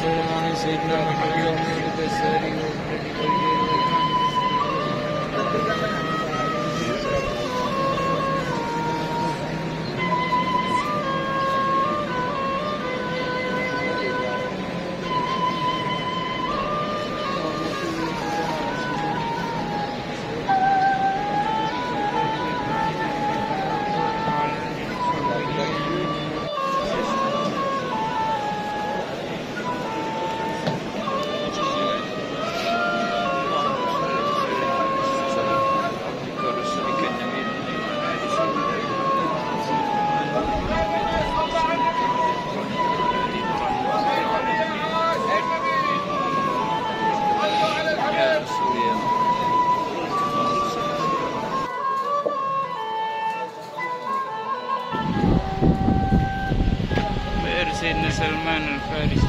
وسلم على سيدنا محمد وعلى آله وصحبه بئر سيدنا سلمان الفارسي.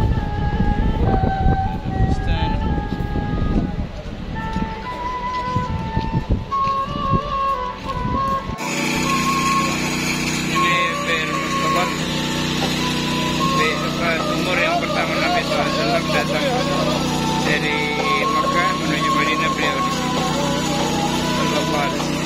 Ini BR Mustafa, sumur yang pertama Nabi SAW datang dari Makkah menuju Madinah, beliau di sini. Sallallahu alaihi wasallam.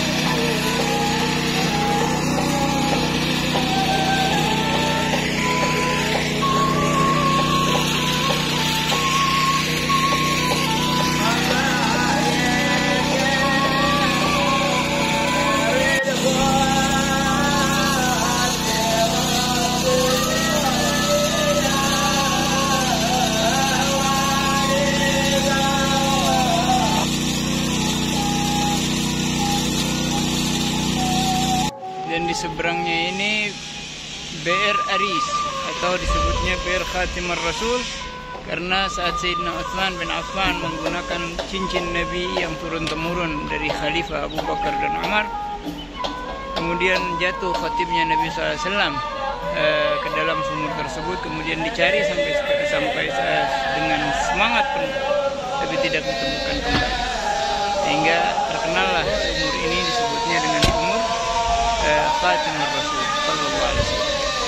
Dan di seberangnya ini BR Aris, atau disebutnya BR Khatimur Rasul, karena saat Sayyidina Utsman bin Affan menggunakan cincin Nabi yang turun-temurun dari Khalifah Abu Bakar dan Umar, kemudian jatuh khatibnya Nabi SAW ke dalam sumur tersebut, kemudian dicari sampai dengan semangat penuh, tapi tidak ditemukan kembali, sehingga terkenallah sumur ini disebutnya dengan sumur Khatimur Rasul sallallahu alaihi wasallam.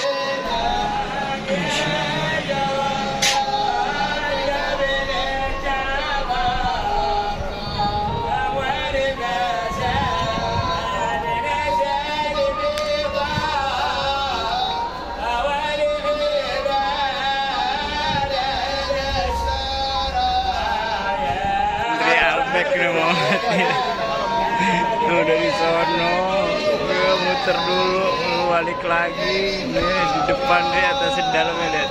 Dari sono muter dulu, balik lagi nih di depan deh, atas di dalamnya lihat.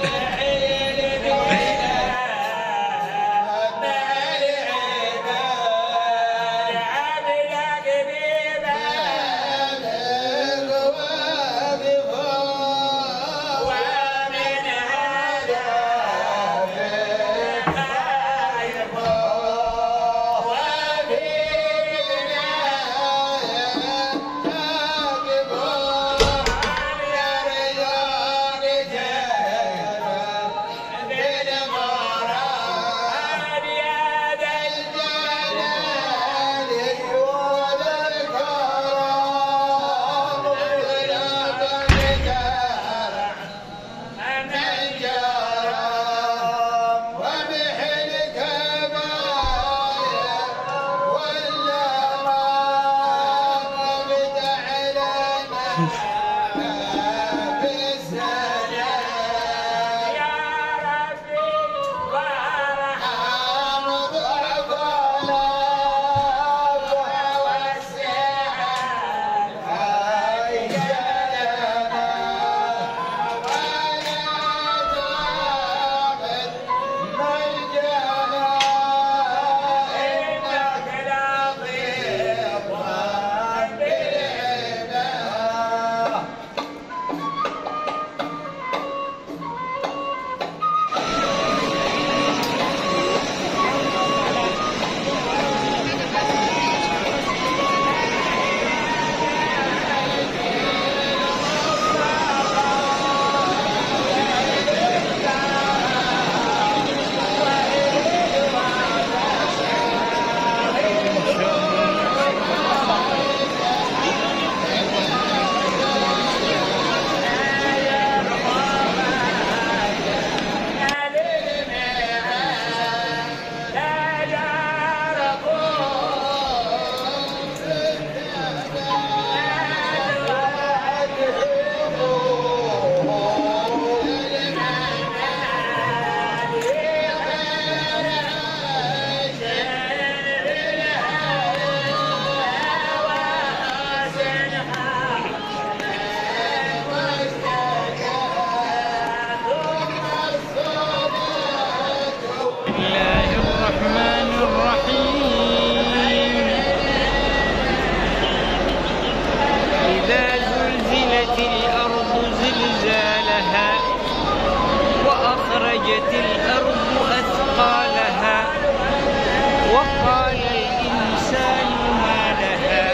وأخرجت الأرض أثقالها وقال الإنسان ما لها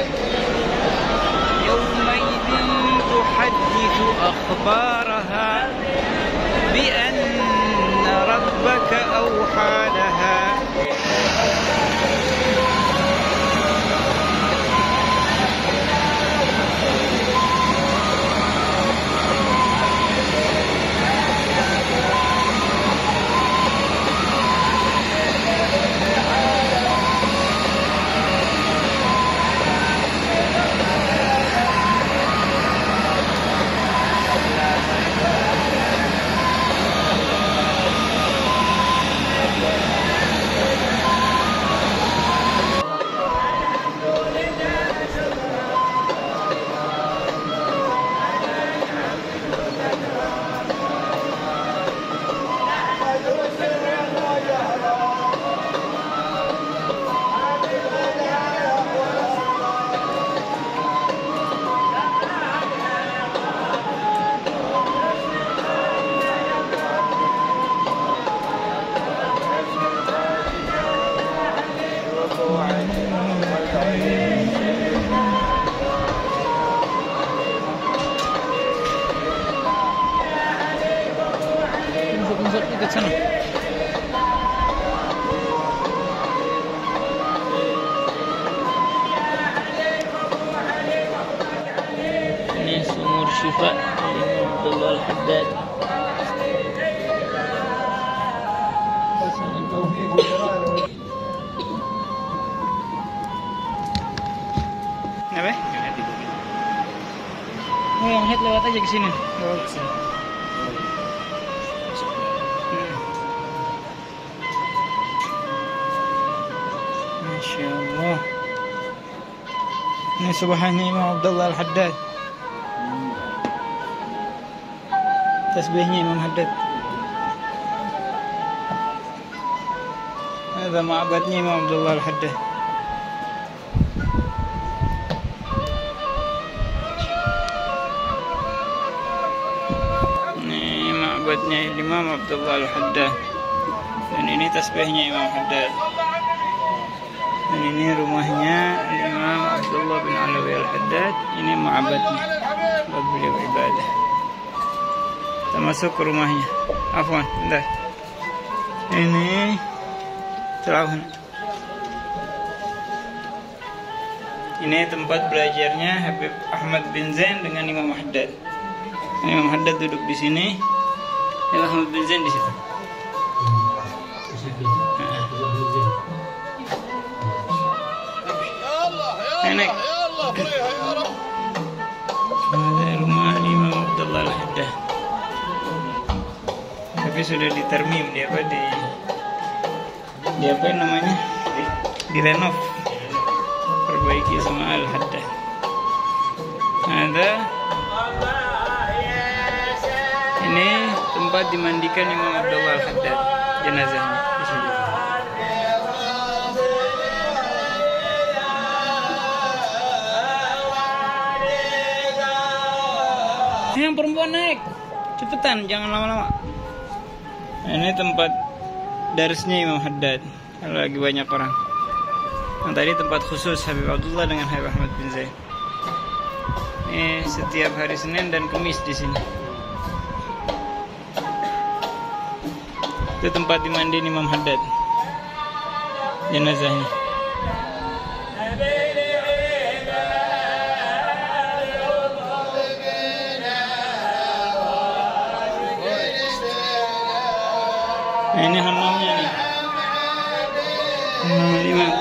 يومئذ تحدث أخبارها بأن ربك أوحى لها. Ini sumur Syifa Imam Abdullah Al-Haddad. Apa? Oh, yang head lewat aja ke sini. Lewat sini. Masya Allah. Ini subhannya Imam Abdullah Al-Haddad. Tasbihnya Imam Haddad. Ada ma'badnya Imam Abdullah Al-Haddad. Ini ma'badnya Imam Abdullah Al-Haddad. Dan ini tasbihnya Imam Haddad. Dan ini rumahnya Imam Abdullah bin Alawi Al-Haddad. Ini ma'badnya buat beliau ibadah. Kita masuk ke rumahnya. Afwan, bentar. Ini celahun. Ini tempat belajarnya Habib Ahmad bin Zain dengan Imam Haddad. Imam Haddad duduk di sini. Imam Ahmad bin Zain di situ. Enak. Ada rumah Imam Abdullah Al-Haddad. Tapi sudah ditermim, di apa namanya? Direnov, perbaiki sama Al-Haddad. Ada ini tempat dimandikan Imam Abdullah Al-Haddad, jenazahnya di sini. Yang perempuan naik, cepetan, jangan lama-lama. Ini tempat darsnya Imam Haddad kalau lagi banyak orang. Yang tadi tempat khusus Habib Abdullah dengan Habib Ahmad bin Zain. Ini setiap hari Senin dan Kamis di sini. Itu tempat dimandiin Imam Haddad, jenazahnya. Nah, ini hammamnya nih. Imam.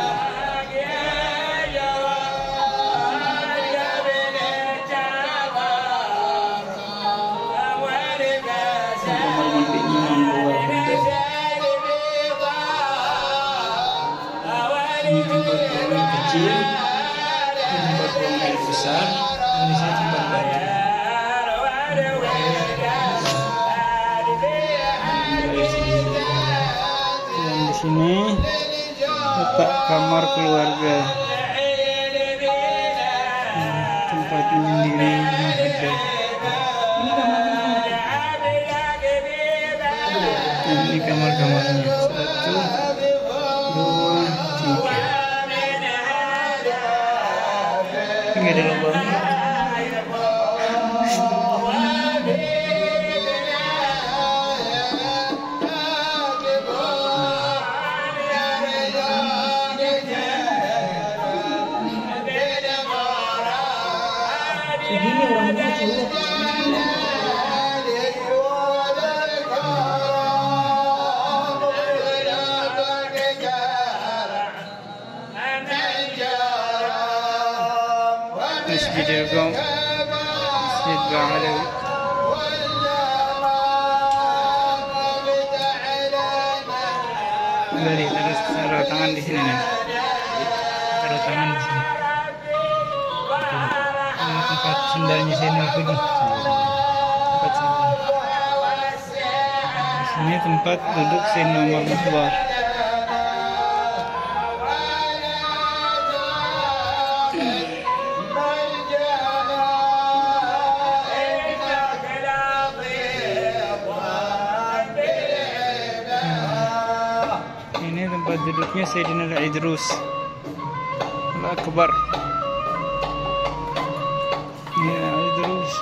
Kamar mandinya Imam Abdullah Al-Haddad. Ini tempat buang air kecil, ini tempat buang air besar, ini saya tempat mandi. Di sini letak kamar keluarga, tempat menyendiri Imam Haddad. Ini kamar Ini kamar-kamarnya. 1, 2, 3. Ini ada lubangnya. Segini orang kecil. Masjid Al-Qom, Masjid Ba'alawi. Dari terus taruh tangan di sini nih. Taruh tangan di sini. Ini tempat sendalnya Zainal Abidin. Tempat sendal. Di sini tempat duduk Sayyidina Umar bin Khattab. Ini tempat duduknya Sayyidina Al-Idrus Al-Akbar. Ini Al-Idrus.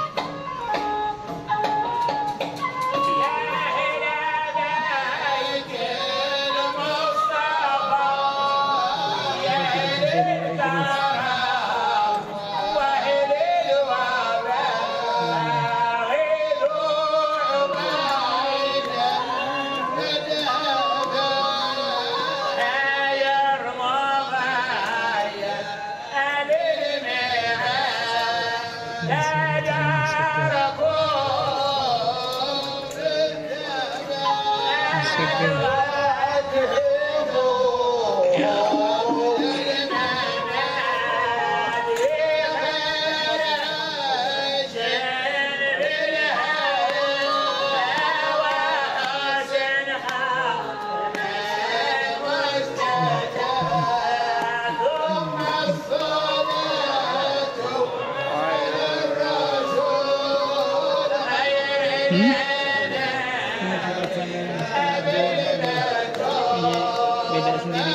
Beda sendiri.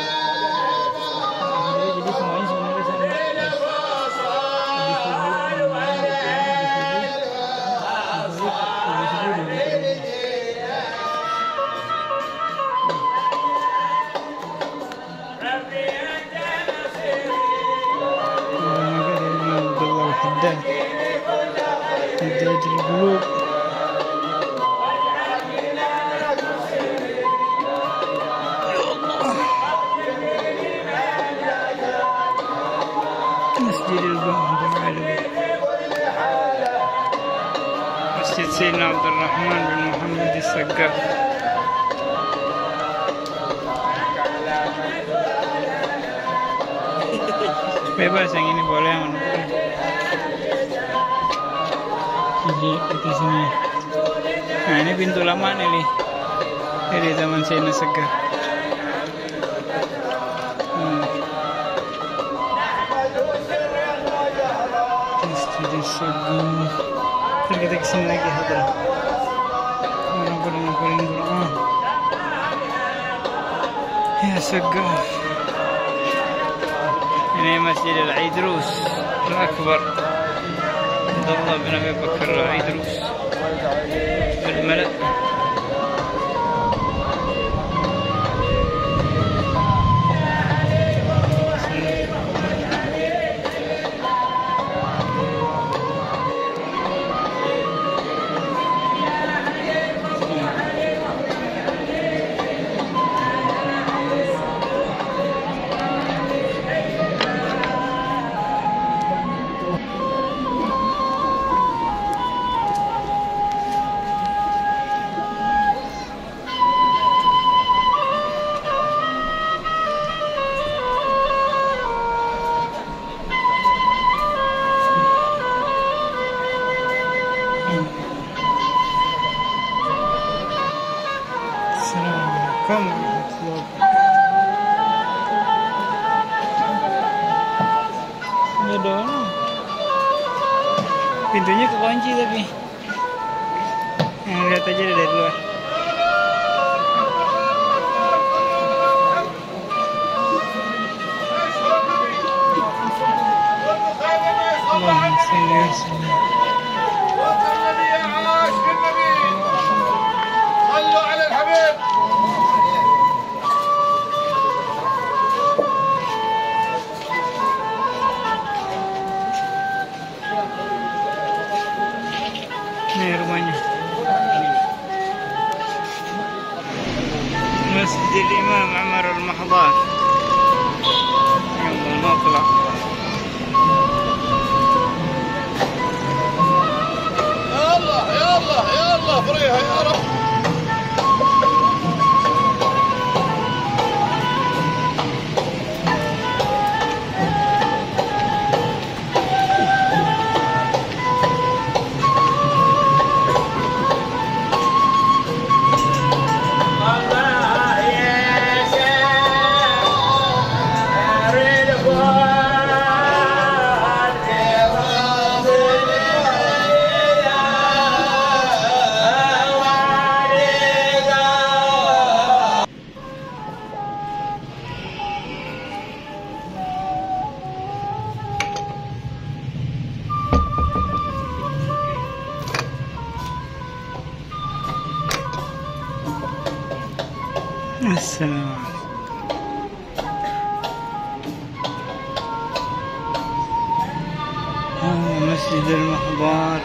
Jadi semuanya sebenarnya sama. Masjidil Masjid Sayyidina Abdul Rahman bin Muhammad As-Saggaf. Bebas yang ini boleh, yang mana boleh. Jadi di sini. Nah ini pintu lama nih, dari zaman Sayyidina As-Saggaf. Masjid As-Saggaf. Kita kesini lagi hadra. Ngumpulin Quran. Ya Saggaf. Ini Masjid Al-Idrus Al-Akbar. Abdullah bin Abi Bakar Al-Idrus Al-Malak. Assalamualaikum warahmatullahi wabarakatuh. Ini dong. Pintunya kekunci tapi. Lihat aja dari luar. عاش بالنبي صلوا على الحبيب. Ini rumahnya. Masjid Imam Amar Al-Mahdar. يلا نطلع. يلا يلا يلا فريها يا رب. السلام عليكم. مسجد المحضار.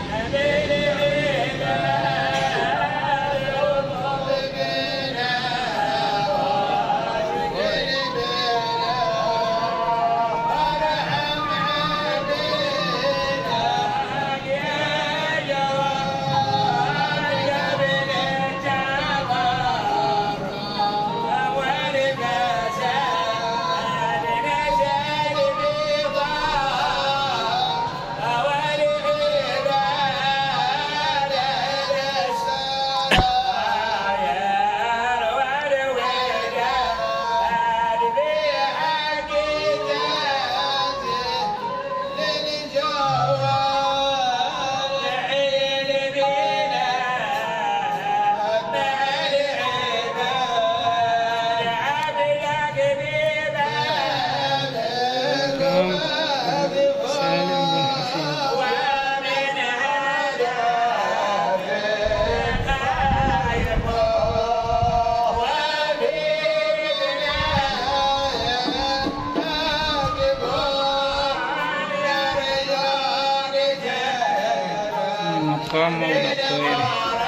مقام موضع الطويل.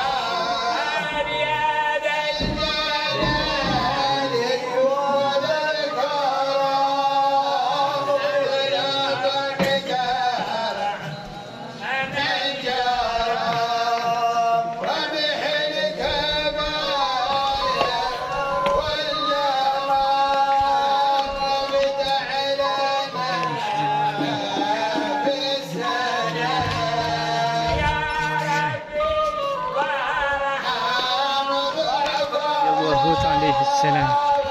عليه السلام.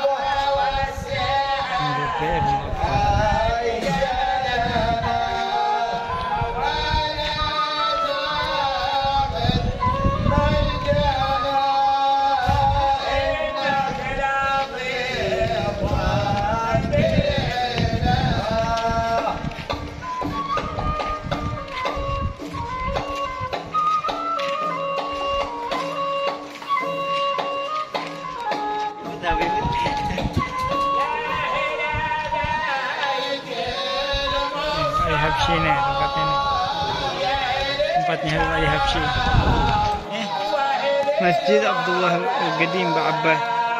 Habsyi ni tempatnya ni. Tempatnya Al Habsyi. Masjid Abdullah Al-Qadim Ba'abbas.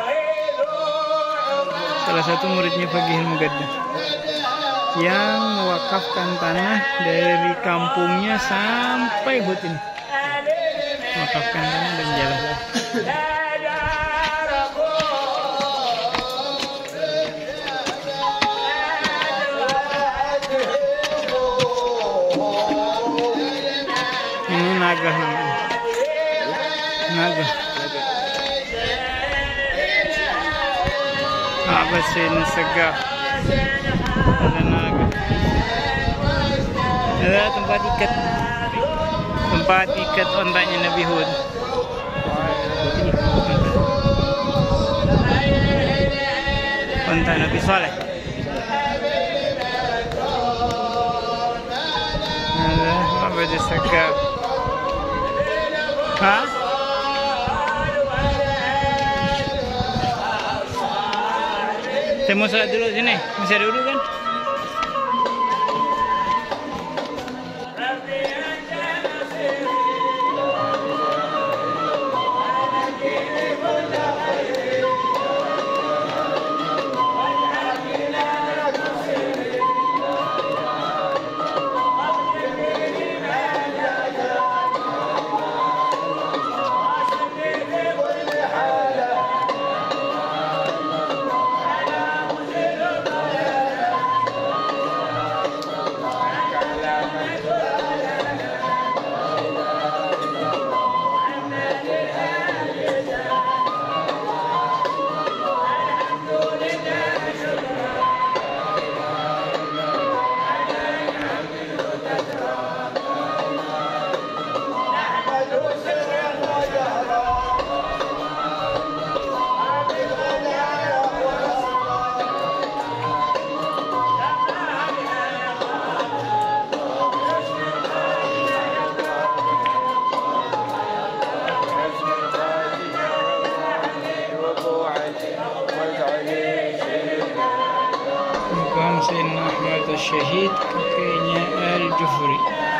Salah satu muridnya Faqih Al-Mugaddah yang mewakafkan tanah dari kampungnya sampai hut ini. Mewakafkan tanah dan jalan. Naga namanya. Naga. Abasin segak. Ada naga. Ada tempat ikat ontanya Nabi Hud. Onta Nabi Saleh. معبد السقاف. ها؟ Saya mau sholat dulu sini, masih ada dulu kan? مقام سيدنا أحمد الشهيد كينيا آل جفري.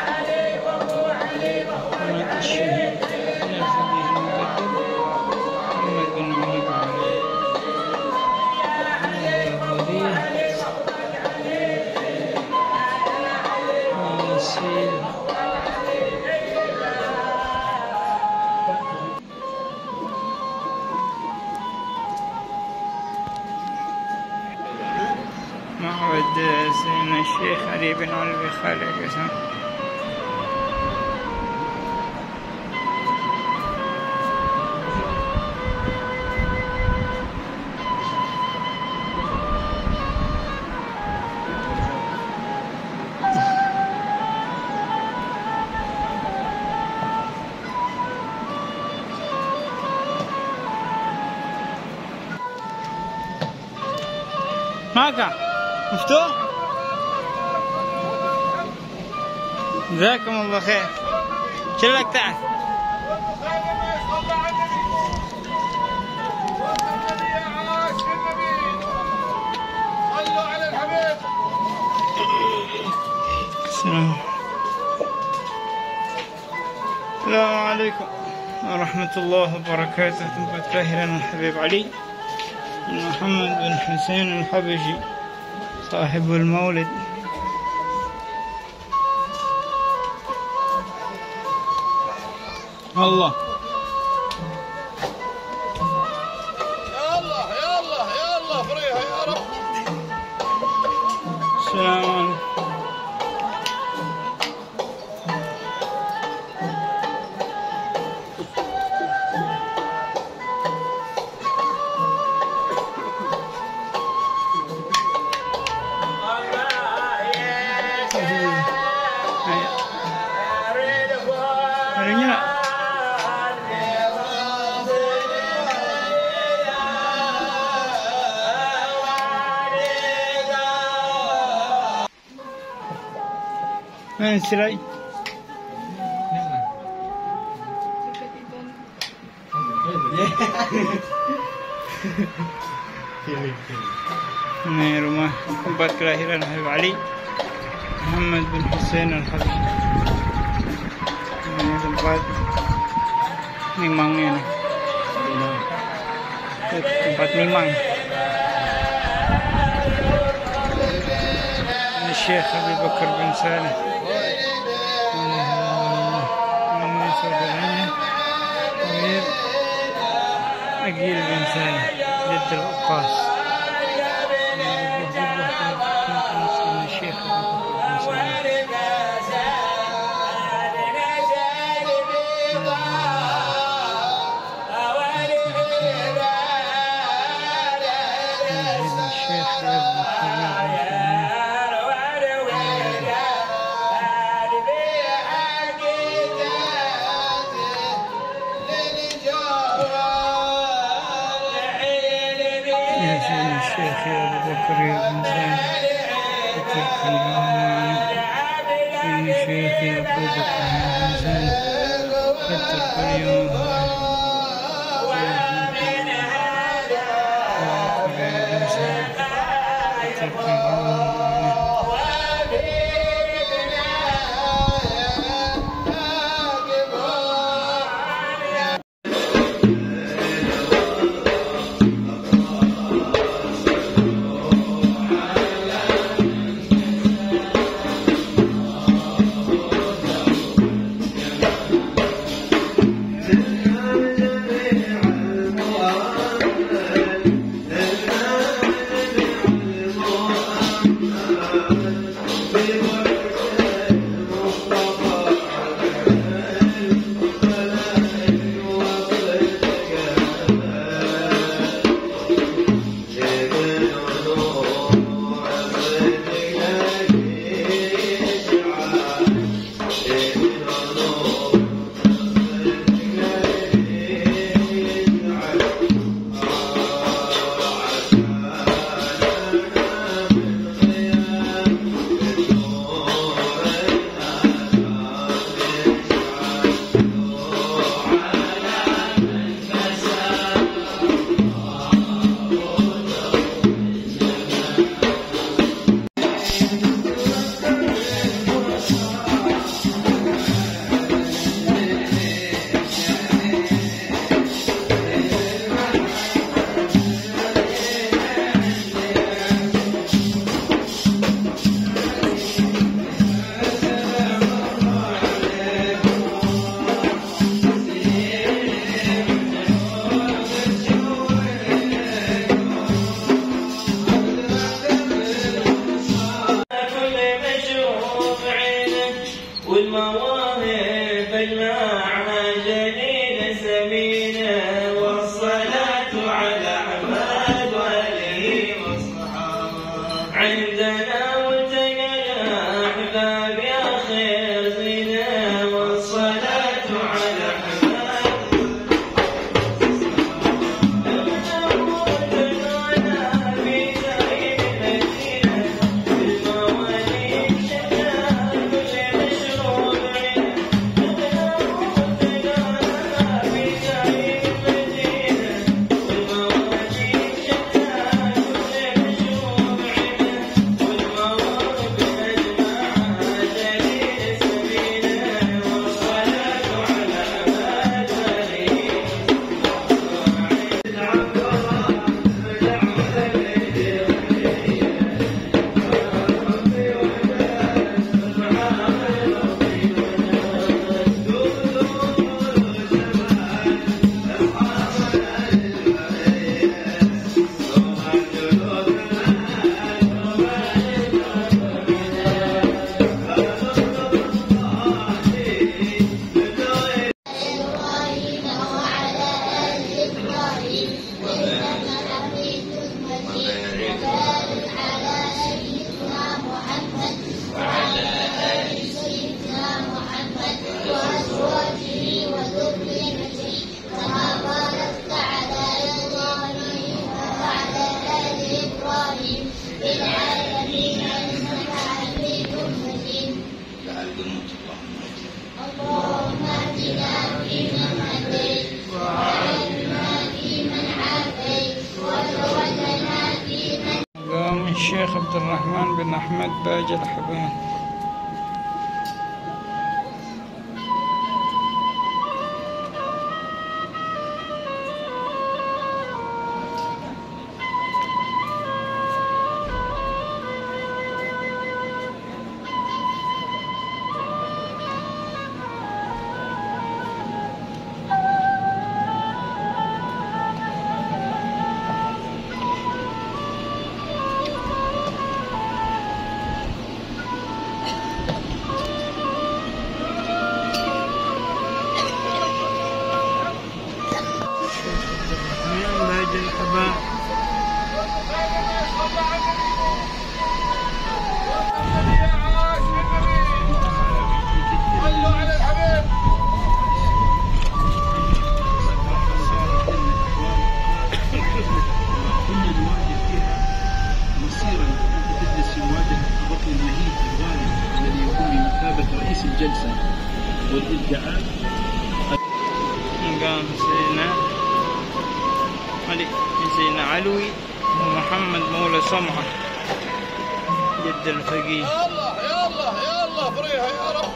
أحمد الشهيد نافذه المقدم محمد بن علي بن علي. معبد سيدنا الشيخ علي بن علي بن خالد قسم. ماذا؟ مفتوح؟ جزاكم الله خير. شلك تعال. صلوا على الحبيب. السلام عليكم ورحمة الله وبركاته. تبقى طاهرا الحبيب علي بن محمد بن حسين الحبشي صاحب المولد. الله يا الله يا الله يا الله فريها يا رب. السلام عليكم. Harinya nak? Mana sirai? Ini rumah tempat kelahiran Habib Ali Muhammad bin Hussein Al-Habsyi. Ini tempat nimangnya nih. Tempat nimang. Ini Syekh Habib Bakar bin Saleh. Nama saudaranya Amir Agil bin Saleh Jadd Al-Uqas. Syekh Habib Bakar bin Saleh. الشيخ أبو بكر بن زايد ذكركم الله معنا من الشيخ يعقوب الحسن كتر كل يوم والمواهب المعنى جليل سمينة والصلاة على أحمد وآله والصحابة عندنا والتقى أحباب يا خير زينة والصلاة على اللهم اهدنا فيمن هديت وعافنا فيمن عافيت وتولنا فيمن قام الشيخ عبد الرحمن بن أحمد باج الحبان. مقام سيدنا علوي ومحمد مولى صمعة جد الفقيه. يا الله يا الله يا الله فريها يا رب.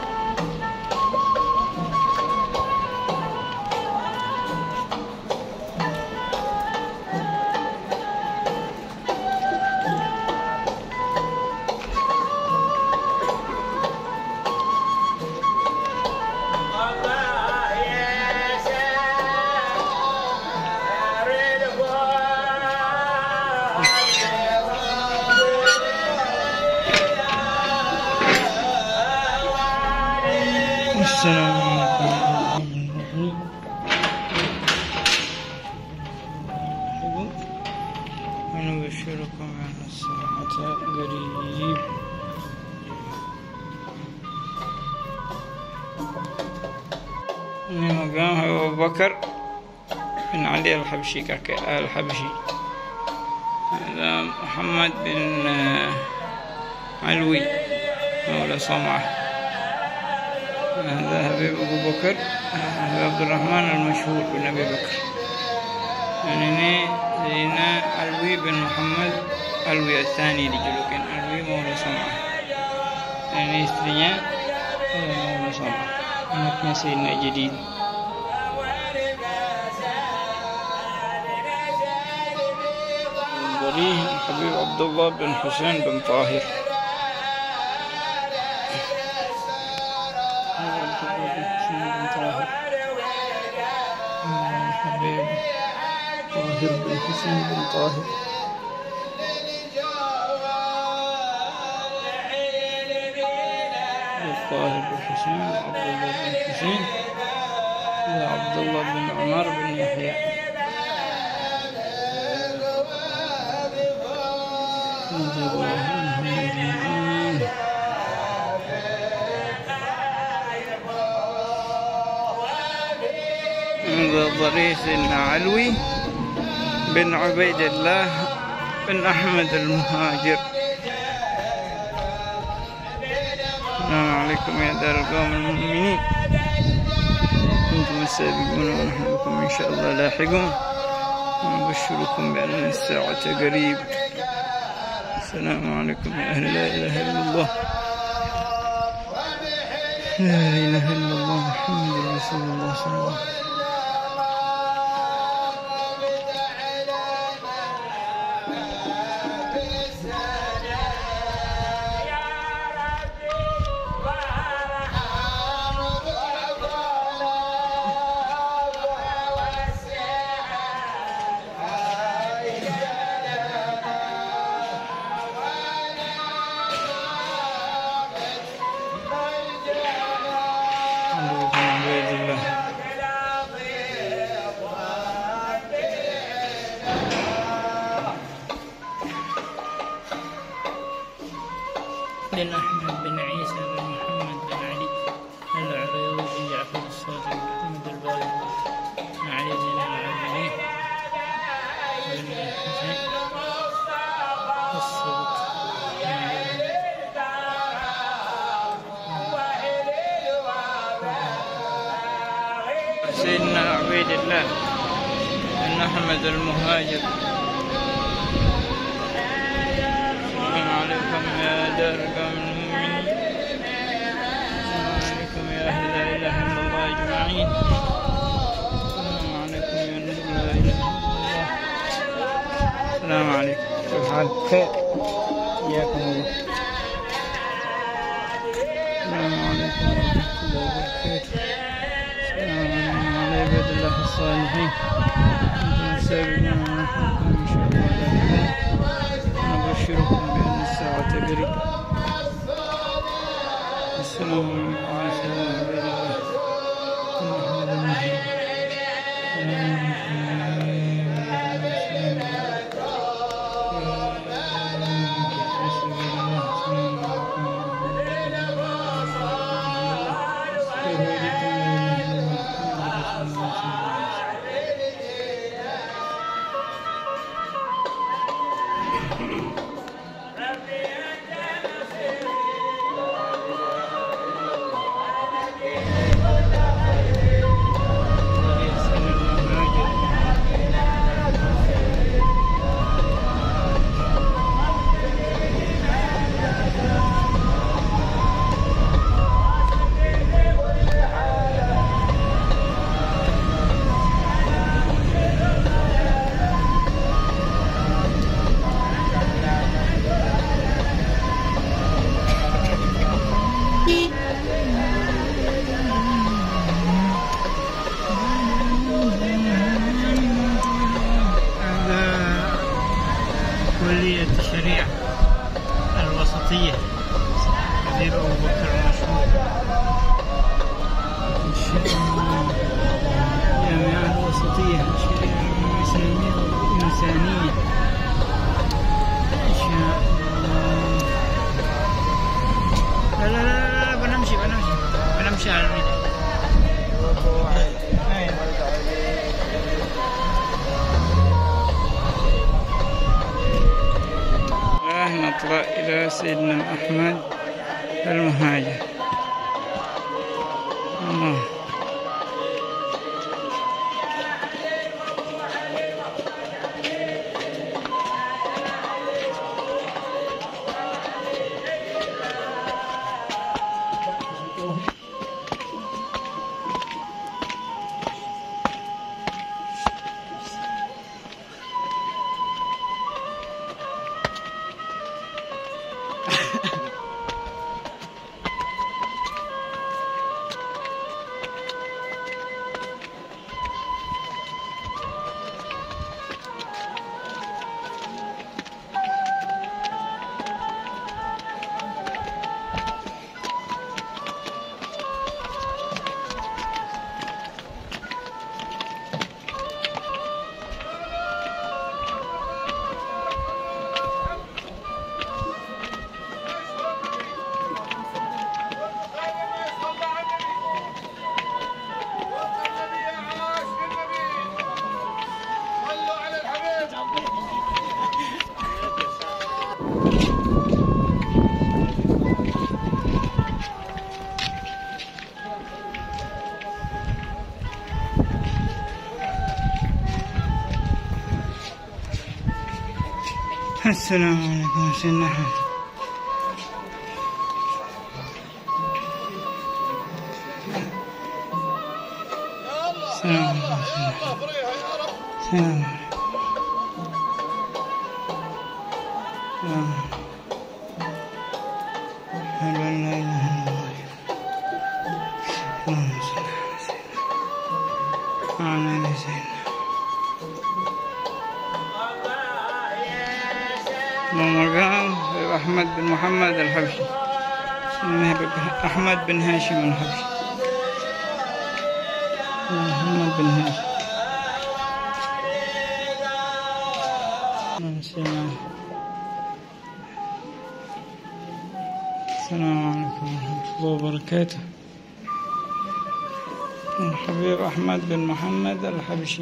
السلام عليكم. ونبشركم أن الساعة قريب. من مقام أبو بكر بن علي الحبشي كاكا الحبشي. هذا محمد بن علوي مولى صمعة. هذا حبيب أبو بكر، هذا عبد الرحمن المشهور بن أبي بكر. يعني سيدنا علوي بن محمد علوي الثاني لجلوكين علوي مولى صمعة. يعني istrinya مولى صمعة. anaknya سيدنا جديد. ضريه الحبيب عبد الله بن حسين بن طاهر. الحبيب طاهر بن حسين بن طاهر. طاهر بن حسين عبد الله بن حسين عبد الله بن عمر بن يحيى. ضريح سيدنا علوي بن عبيد الله بن أحمد المهاجر. السلام عليكم يا دار القوم المؤمنين، أنتم السابقون ونحن بكم إن شاء الله لاحقون. ونبشركم بأن الساعة قريب. السلام عليكم يا أهل لا إله إلا الله، لا إله إلا الله محمد رسول الله صلى الله عليه وسلم. بن أحمد بن عيسى بن محمد بن علي العريضي بن جعفر الصادق محمد الباقر بن علي زين العابدين بن الحسين الصدق. سيدنا عبيد الله بن أحمد المهاجر. يا دار القوم المؤمنين، السلام عليكم يا أهل لا إله إلا الله أجمعين. السلام عليكم يا نور لا إله إلا الله. السلام عليكم، كيف حالك؟ خير، حياكم الله. السلام عليكم ورحمة الله وبركاته. السلام عليكم وعلى عباد الله الصالحين، أنتم السابقون ونحن بكم إن شاء الله لاحقون. نبشركم بأن الساعة قريب. السلام عليكم الدعاء إلى سيدنا أحمد المهاجر. الله. السلام عليكم سيدنا أحمد. السلام عليكم. السلام عليكم. أشهد أن لا إله إلا الله. اللهم صل على سيدنا وعلى آل سيدنا. ومرجعه أحمد بن محمد الحبشي، أحمد بن هاشم الحبشي، محمد بن هاشم. السلام عليكم ورحمة الله وبركاته. الحبيب أحمد بن محمد الحبشي.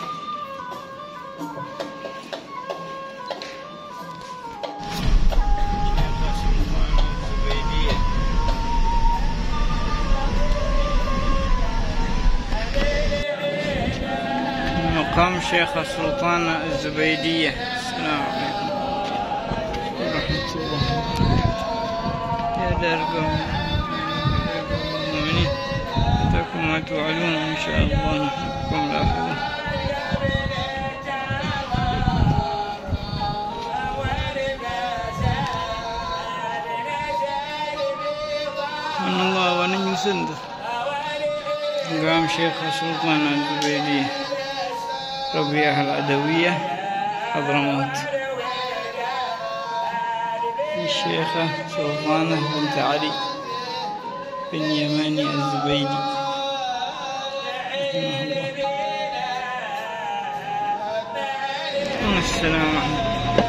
مقام شيخ السلطان الزبيدية. السلام عليكم ورحمة الله. يا دار المؤمنين أتاكم ما توعدون إن شاء الله نحبكم لاحقون. من الله ونجم سنده. مقام شيخ السلطان الزبيدية ربيعة العدوية حضرموت. الشيخة سلطانة بنت علي بن يماني الزبيدي رحمه الله. السلام عليكم.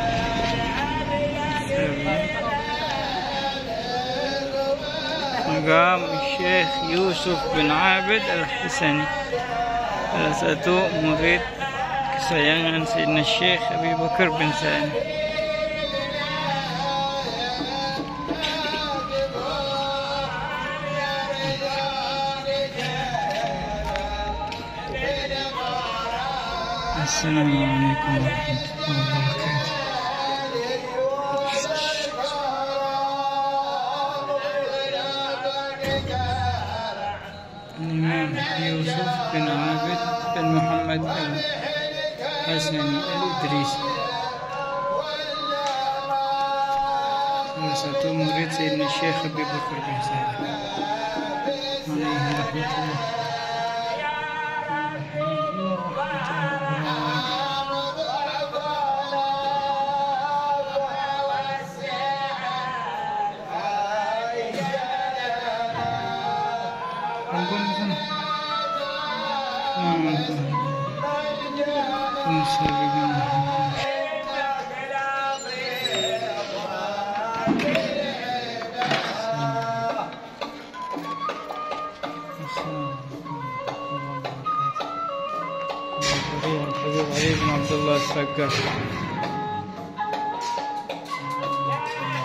مقام الشيخ يوسف بن عابد الحسني salah satu murid kesayangan Sayyidina Syekh Abi Bakar bin Sa'id. Assalamualaikum warahmatullahi wabarakatuh. Imam Yusuf bin Abid bin Muhammad Al-Hasani Al-Idrisi, salah satu murid Sayyidina Syekh Abi Bakar bin Sa'id alaihi rahmatullah. الحبيب علي بن عبد الله السقاف.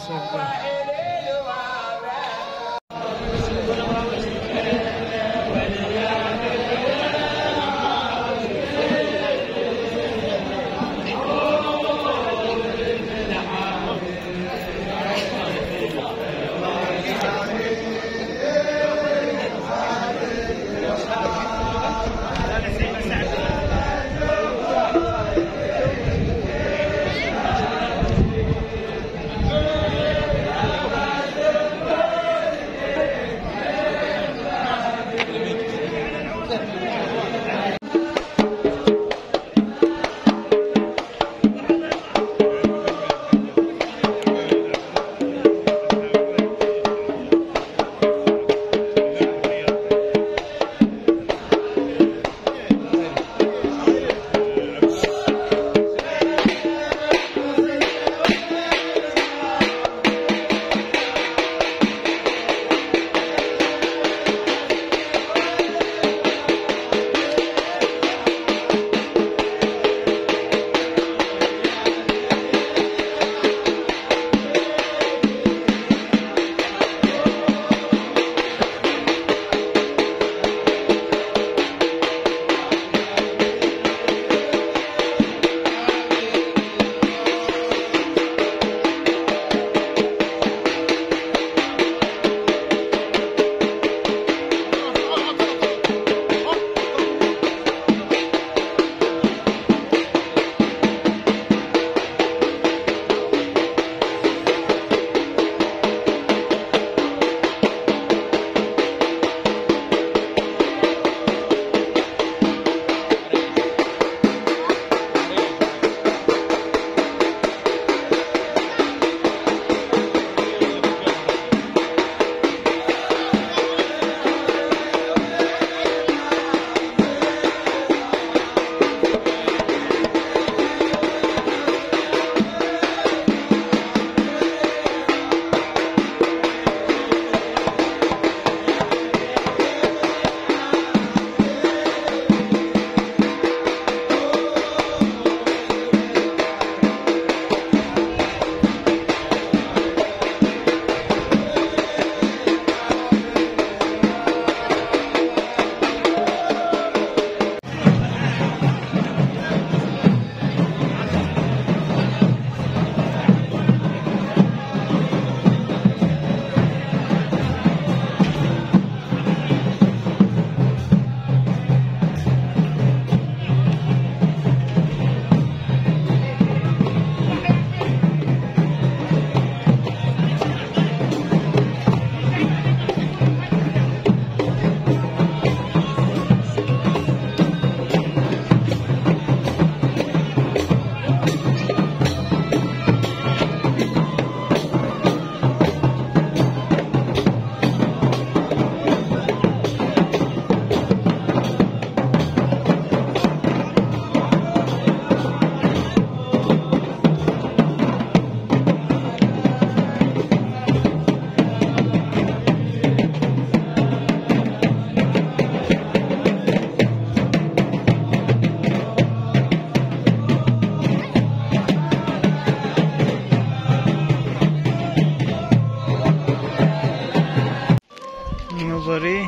نظري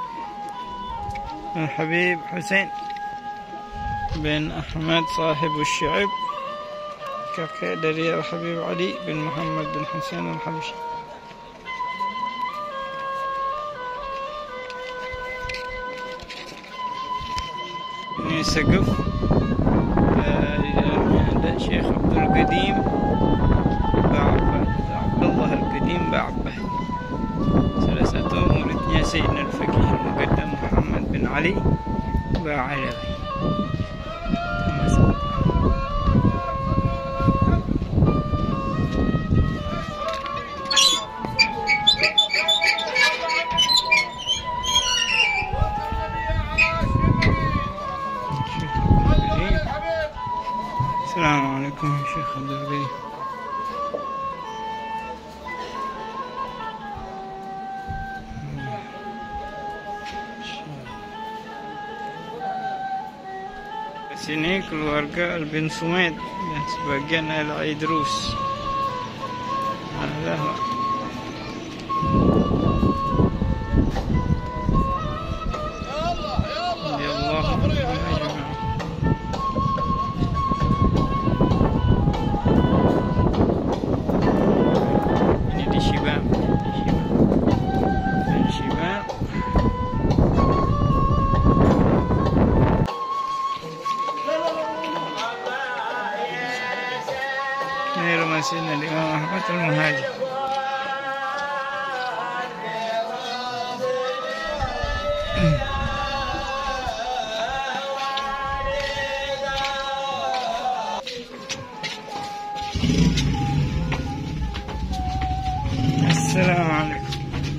الحبيب حسين بن أحمد صاحب الشعب kakek dari Al-Habib Ali bin Muhammad bin Husain Al-Habsyi. Ini segaf ada Syekh Abdul Qadim Ba'abbah, Abdullah Al-Qadim Ba'abbah, salah satu muridnya Sayyidina Al-Faqih Al-Muqaddam Muhammad bin Ali Ba'alawi. السلام عليكم يا شيخ عبد القديم. Sini keluarga Al bin Sumaid dan sebagian Al Idrus. Ada المهاجر. السلام عليكم.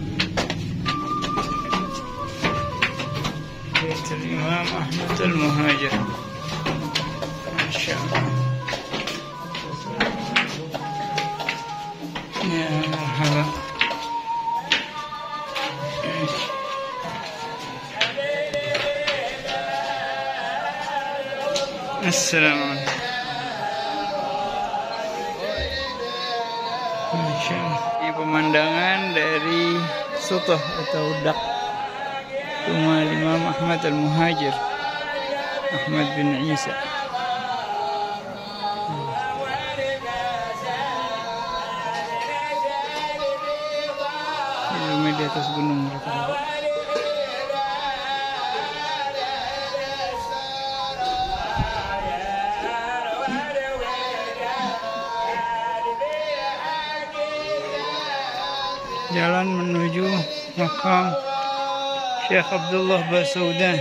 بيت الإمام أحمد المهاجر ما شاء الله. يا مرحبا. السلام عليكم. Ini pemandangan dari Sutoh atau dak rumah Imam Ahmad Al-Muhajir, Ahmad bin Isa. Ini di atas gunung mereka. Jalan menuju makam Syekh Abdullah Basaudan.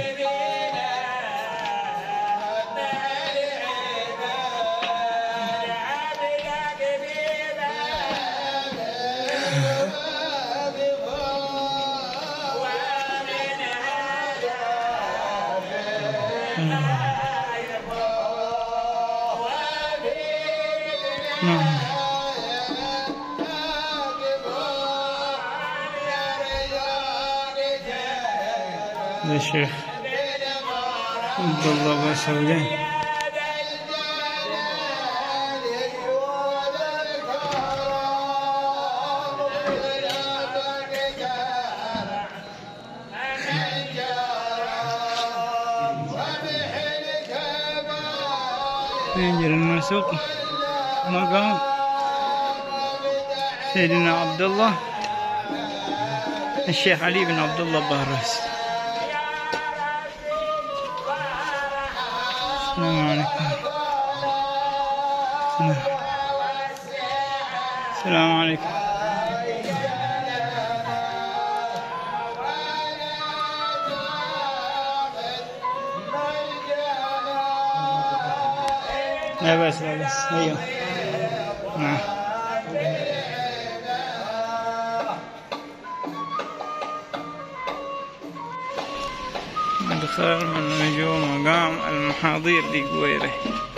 الشيخ عبد الله باسودان. Ini jalan masuk makam Sayyidina Abdullah Syekh Ali bin Abdullah Bahras. السلام عليكم. لا بس لا بس ايوه نعم. مدخل menuju مقام المحاضير di Guere.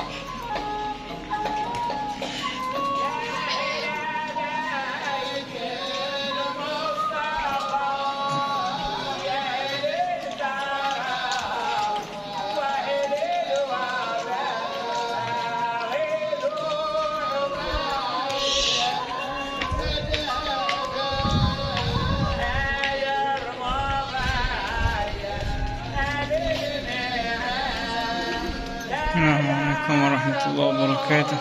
السلام عليكم ورحمة الله وبركاته.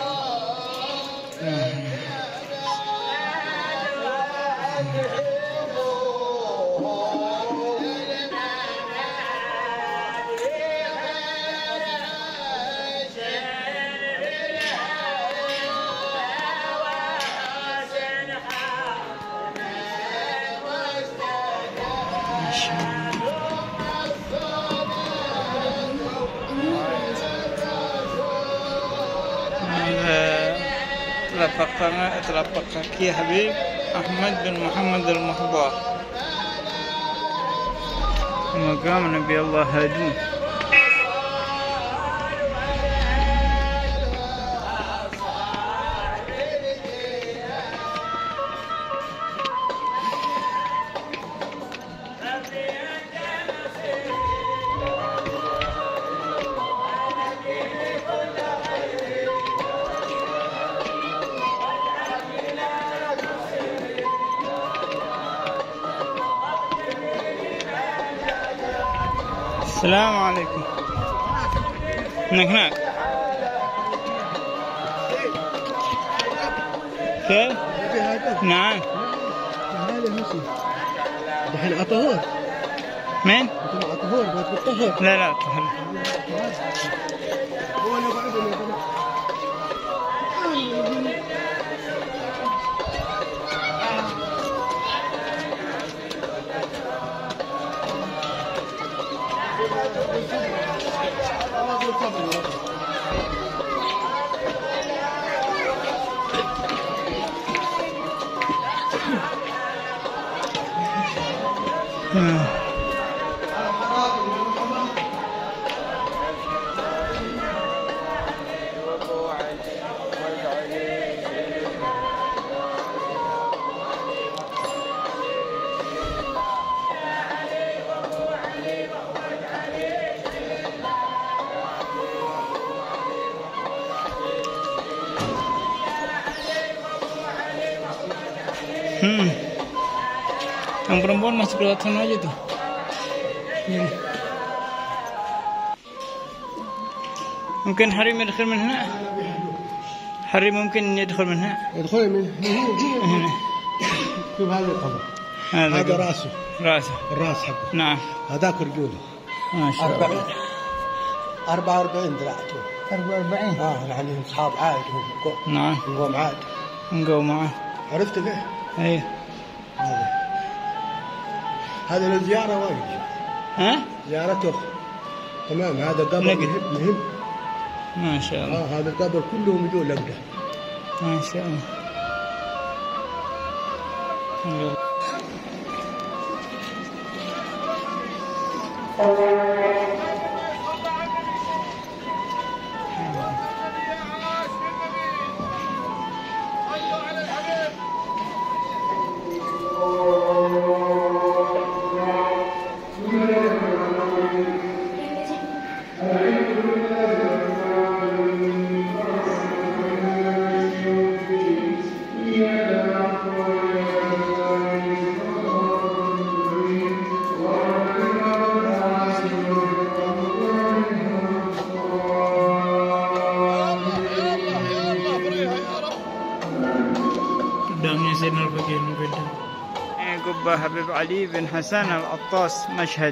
telapak kaki Habib Ahmad bin Muhammad Al-Muhbar, makam Nabi Allah Hadun. السلام عليكم. هناك كيف؟ نعم. دحين عطهور. مين؟ عطهور بتطهر. لا لا طهر. هو اللي بعده Yang perempuan masuk lewat sana aja tuh. Ini. ممكن حريم يدخل من هنا. حريم ممكن يدخل من هنا. يدخل من هنا. شوف هذا القبر. هذا راسه. راسه. الراس حقه. نعم. هذاك رجوله. ما شاء الله. 44 ذراع. 44. يعني اصحاب عاد هم. نعم. نقوم عاد. نقوم معه. عرفت كيف؟ ايه. هذا للزيارة وايد. ها؟ زيارته تمام. هذا قبر مهم. ما شاء الله. هذا القبر كلهم يجون لقده. ما شاء الله. قبة حبيب علي بن حسن العطاس مشهد.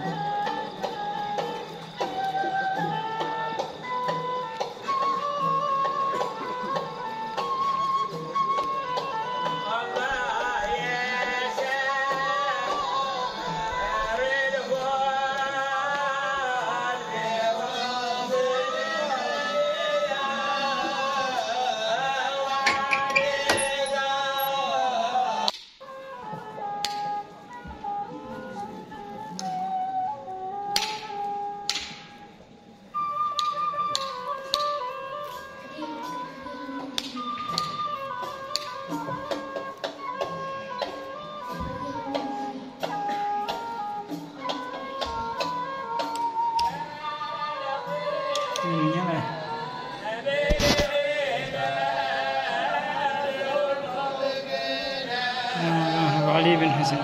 علي بن حسن.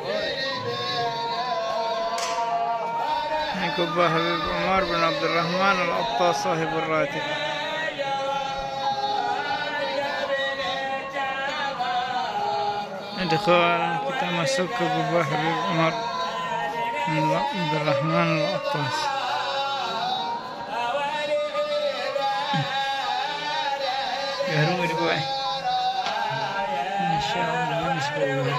قبة حبيب عمر بن عبد الرحمن العطاس صاحب الراتب. إدخال kita masuk ke Qubah Habib Umar bin Abdul Rahman Al-Attas. Garum di bawah. Insyaallah bismillah.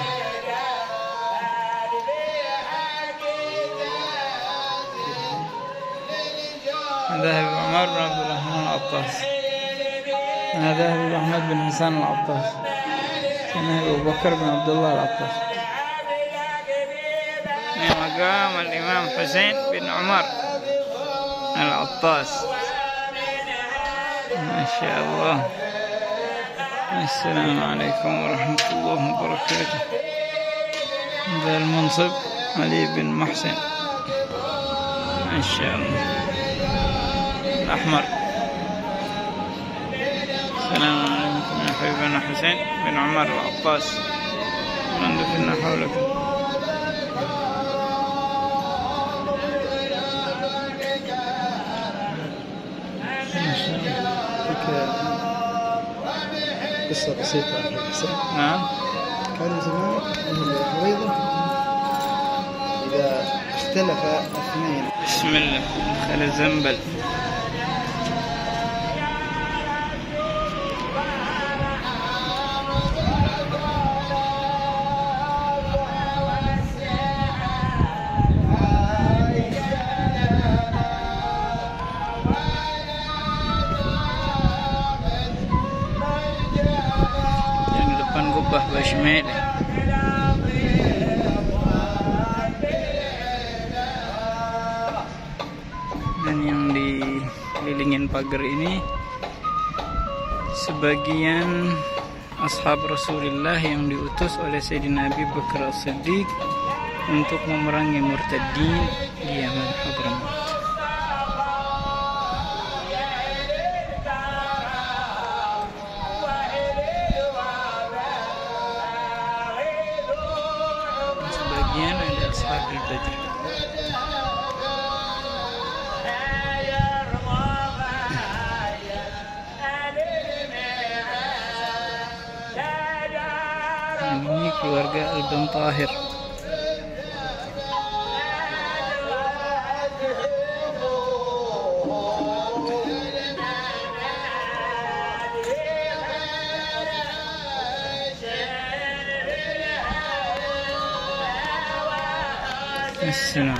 هذا حبيب عمر بن عبد الرحمن العطاس. هذا حبيب أحمد بن حسن العطاس. هنا أبو بكر بن عبد الله العطاس. مقام الإمام حسين بن عمر العطاس. ما شاء الله. السلام عليكم ورحمة الله وبركاته. هذا المنصب علي بن محسن. ما شاء الله. الأحمر. السلام عليكم يا حبيبنا حسين بن عمر العطاس. نندفن حولكم. قصة بسيطة عن الحسين. نعم. كان زمان أن الفريضة إذا اختلف اثنين. بسم الله. دخل الزنبل. Qubah Bashmil. pagar ini sebagian ashab Rasulullah yang diutus oleh Sayyidina Abu Bakar As-Siddiq untuk memerangi murtadin di Yaman Hadramaut. Sebagian ada ashab Badr. Ini keluarga Al-Bin Tahir. السلام.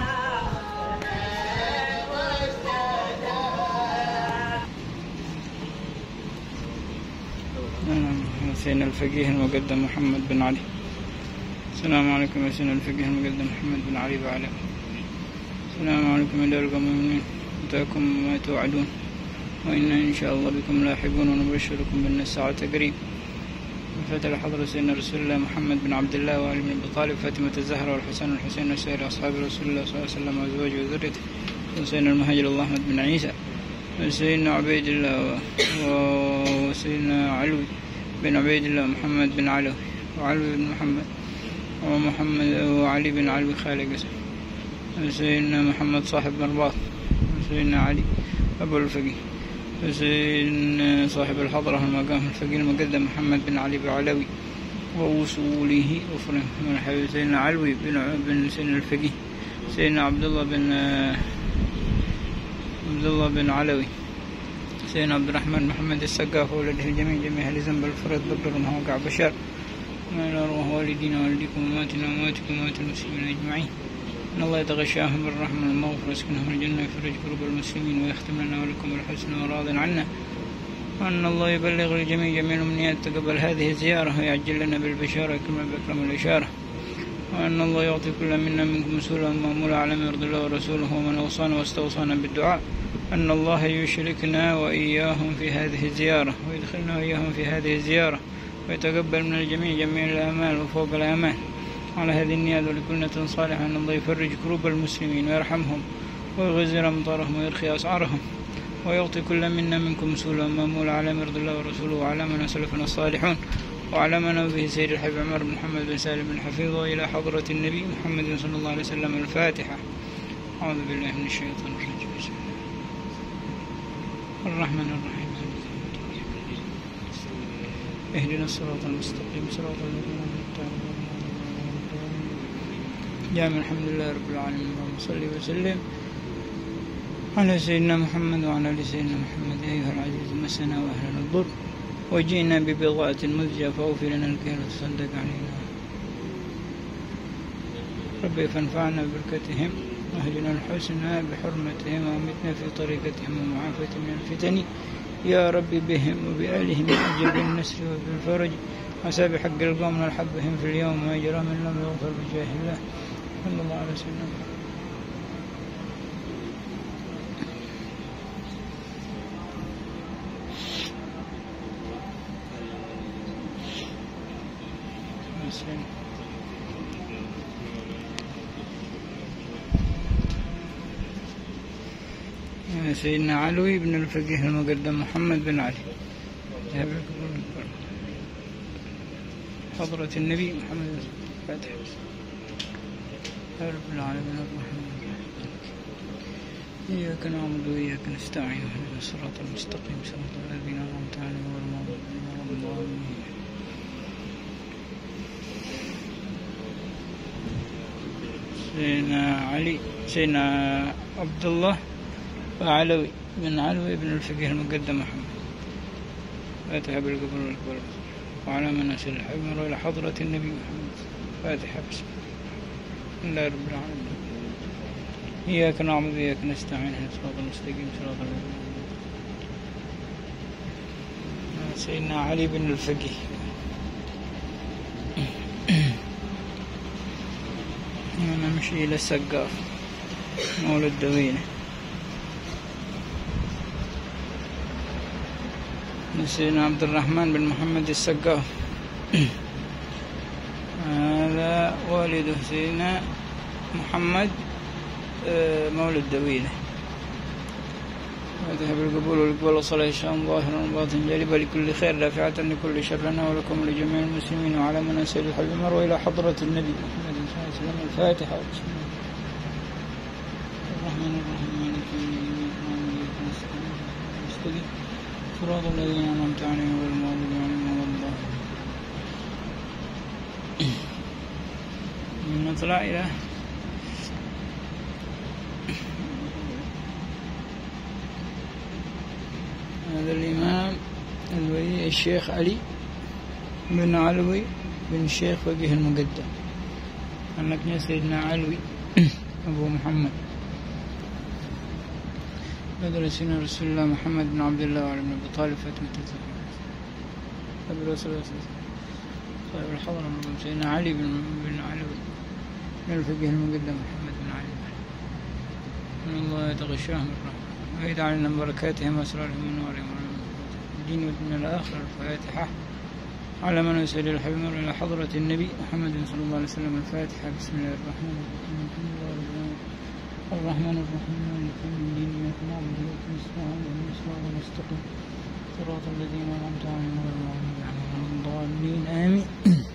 سيدنا الفقيه المقدم محمد بن علي. السلام عليكم يا سيدنا الفقيه المقدم محمد بن علي بعلم. السلام عليكم يا دار المؤمنين، أتاكم ما توعدون وإنا إن شاء الله بكم لاحقون ونبشركم بأن الساعة قريب. فتح حضرة سيدنا رسول الله محمد بن عبد الله وآل بن أبي طالب، فاطمة الزهراء والحسن والحسين وسائر أصحاب رسول الله صلى الله عليه وسلم وأزواجه وذريته، وسيدنا المهاجر الله أحمد بن عيسى، وسيدنا عبيد الله وسيدنا علوي بن عبيد الله محمد بن علوي وعلوي بن محمد وعلي بن علوي خالق، وسيدنا محمد صاحب مرباط، وسيدنا علي أبو الفقيه، وسيدنا صاحب الحضرة المقام الفقيه المقدم محمد بن علي بعلوي ووصوله وفرهم، سيدنا علوي بن سيدنا الفقيه، سيدنا عبد الله بن علوي، سيدنا عبد الرحمن محمد السقاف وولده الجميع جميع أهل ذنب الفرد بدر ومهوقع بشار، وإلى أرواح والدينا والديكم وماتنا وماتكم ومات المسلمين أجمعين. إن الله يتغشاهم بالرحمة والمغفرة ويسكنهم الجنة ويفرج كرب المسلمين ويختم لنا ولكم الحسن وراض عنا، وأن الله يبلغ للجميع جميع الأمنيات تقبل هذه الزيارة ويعجل لنا بالبشارة كما بأكرم الإشارة، وأن الله يعطي كل منا منكم مسؤولا مأمولا على ما يرضي الله ورسوله، ومن أوصانا واستوصانا بالدعاء أن الله يشركنا وإياهم في هذه الزيارة ويدخلنا وإياهم في هذه الزيارة ويتقبل من الجميع جميع الآمال وفوق الآمال على هذه النيات ولكلنة صالحة. أن الله يفرج كروب المسلمين ويرحمهم ويغزر أمطارهم ويرخي أسعارهم ويعطي كل منا منكم مسؤولا مأمولا على ما يرضي الله ورسوله وعلى من سلفنا الصالحون وعلى من به سيد الحبيب عمر بن محمد بن سالم بن حفيظ وإلى حضرة النبي محمد صلى الله عليه وسلم. الفاتحة. أعوذ بالله من الشيطان الرجيم. الرحمن الرحيم. اهدنا الصراط المستقيم صراط الذين أنعمت عليهم جامع. الحمد لله رب العالمين. اللهم صل وسلم على سيدنا محمد وعلى آل سيدنا محمد. أيها العزيز مسنا وأهلنا الضر وجئنا ببضاعة مزجة فأوفي لنا الكيل وتصدق علينا ربي، فانفعنا ببركتهم واهدنا الحسنى بحرمتهم وأمتنا في طريقتهم ومعافاة من الفتن يا ربي بهم وبآلهم أجل بالنسر وبالفرج وساب حق القوم نلحق بهم في اليوم ما جرى من لم يغفر بجاه الله صلى الله عليه وسلم. سيدنا علوي بن الفقيه المقدم محمد بن علي حضرة النبي محمد فاتح. يا رب العالمين الرحمن الرحيم إياك نعبد وإياك نستعين اهدنا الصراط المستقيم صراط الذين أنعمت عليهم غير المغضوب عليهم ولا الضالين. سيدنا علي سيدنا عبد الله وعلوي بن علوي بن الفقيه المقدم محمد فاتحة بالقبر والكبر وعلى مناسل الحمر إلى حضرة النبي محمد. فاتحة. بسم الله رب العالمين. إياك نعبد وإياك نستعين اهدنا الصراط المستقيم صراط الذين سيدنا علي بن الفقيه. نمشي إلى السقاف مولد دوينة. سيدنا عبد الرحمن بن محمد السقاف. هذا والده سيدنا محمد مولد دويلة. وذهب القبول والإقبال والصلاة الشام ظاهرا وباطنا جالبا لكل خير دافعة لكل شر لنا ولكم ولجميع المسلمين وعلى من سير الحب المروى إلى حضرة النبي محمد صلى الله عليه وسلم. الفاتحة. بسم الله الرحمن الرحيم مالك يوم الدين صراط الذين أنعمت عليهم غير المغضوب عليهم ولا الضالين. نطلع إلى هذا الإمام الولي الشيخ علي بن علوي بن الشيخ فقيه المقدم. أنك سيدنا علوي أبو محمد بدر سنة رسول الله محمد بن عبد الله وعلي بن أبي طالب فاتمة الرسول طيب الحضر سيدنا علي بن علوي من الفقيه المقدم محمد بن علي من الله يتغشاهم الرحمة ويد علينا بركاتهم وأسرارهم ونورهم الدين والدنيا الآخرة. الفاتحة. على من يسأل الحبيب إلى حضرة النبي محمد صلى الله عليه وسلم. الفاتحة. بسم الله الرحمن الرحيم الحمد لله رب العالمين الرحمن الرحيم مالك يوم الدين إياك نعبد وإياك نستعين اهدنا الصراط المستقيم صراط الذين أنعمت عليهم غير المغضوب عليهم ولا الضالين. آمين.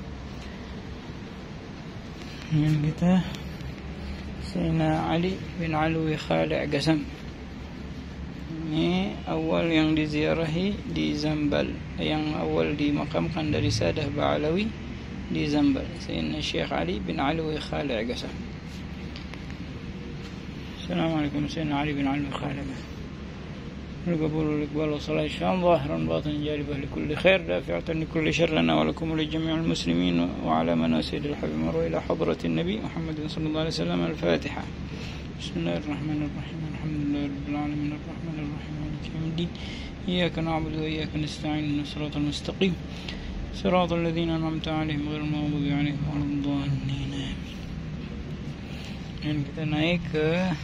من كتاب سيدنا علي بن علوي خالع قسم. Ini awal yang diziarahi di Zambal, yang awal di makamkan dari Sadah Ba'alawi di Zambal. Sayyidina Syekh Ali bin Alwi Khali' Qasam. Assalamualaikum Sayyidina Ali bin Alwi Khali' Qasam. القبول والإقبال والصلاة الشام ظاهرا باطنا جالبا لكل خير دافعة لكل شر لنا ولكم ولجميع المسلمين وعلى من سيد الحبيب مروى إلى حضرة النبي محمد صلى الله عليه وسلم. الفاتحة. بسم الله الرحمن الرحيم الحمد لله رب العالمين الرحمن الرحيم مالك يوم الدين إياك نعبد وإياك نستعين اهدنا الصراط المستقيم صراط الذين أنعمت عليهم غير المغضوب عليهم ولا الضالين. Dan kita naik ke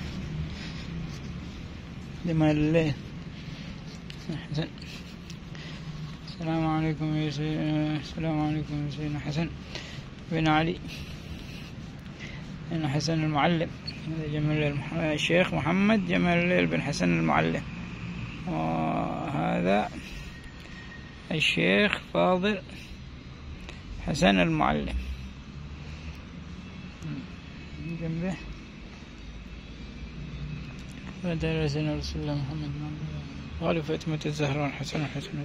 Jamalillah. Assalamualaikum ya Sayyidina Hasan bin Ali bin Hasan al-Muallim. هذا الشيخ محمد جمال الليل بن حسن المعلم. وهذا الشيخ فاضل حسن المعلم جنبه. ودرسنا رسول الله محمد بن عبد الله قال فاطمة الزهراء الحسن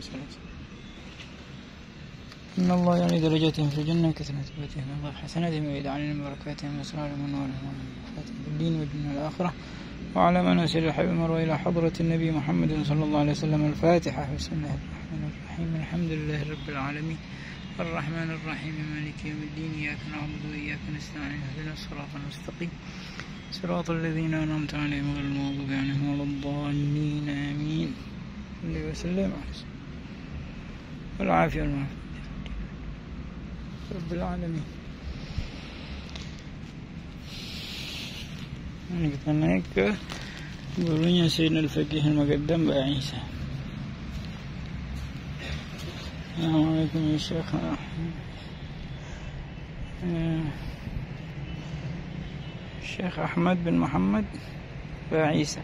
إن الله يعني درجاتهم في الجنة كثرة بيتهم الله حسناتهم ويد علينا بركاتهم وأسرارهم ونورهم في الدين والدنيا الآخرة وعلى من وسيل الحبيب مروى إلى حضرة النبي محمد صلى الله عليه وسلم. الفاتحة. بسم الله الرحمن الرحيم الحمد لله رب العالمين الرحمن الرحيم مالك يوم الدين إياك نعبد وإياك نستعين اهدنا الصراط المستقيم صراط الذين أنعمت عليهم غير المغضوب عليهم ولا الضالين. آمين. صلى وسلم والعافية والمعافية رب العالمين. Ini kita naik ke gurunya Sayyidina Al-Faqih Al-Muqaddam Mbak Isa. Assalamualaikum ya Syekh. Syekh Ahmad bin Muhammad Mbak Isa.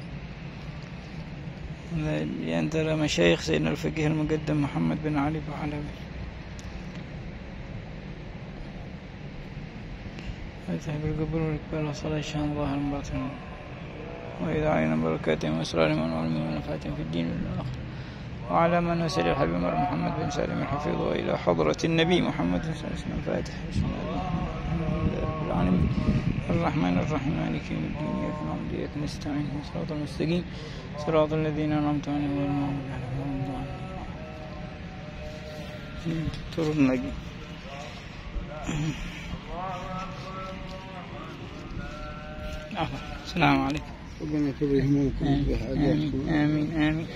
Di antara masyayikh Sayyidina Al-Faqih Al-Muqaddam Muhammad bin Ali Ba'alawi. فتح بالقبول والإقبال والصلاة الشام ظاهرا باطنا وإذا علينا بركاتهم وأسرارهم ونعلمهم ونفعتهم في الدين والآخرة وعلى من وسل الحبيب محمد بن سالم الحفيظ وإلى حضرة النبي محمد صلى الله عليه وسلم. الفاتح. بسم الله رب العالمين الرحمن الرحيم مالك يوم الدين إياك نعبد وإياك نستعين اهدنا الصراط المستقيم صراط الذين أنعمت عليهم غير المغضوب عليهم ولا الضالين. turun lagi. السلام عليكم. ربنا يكبر همومكم. آمين آمين آمين.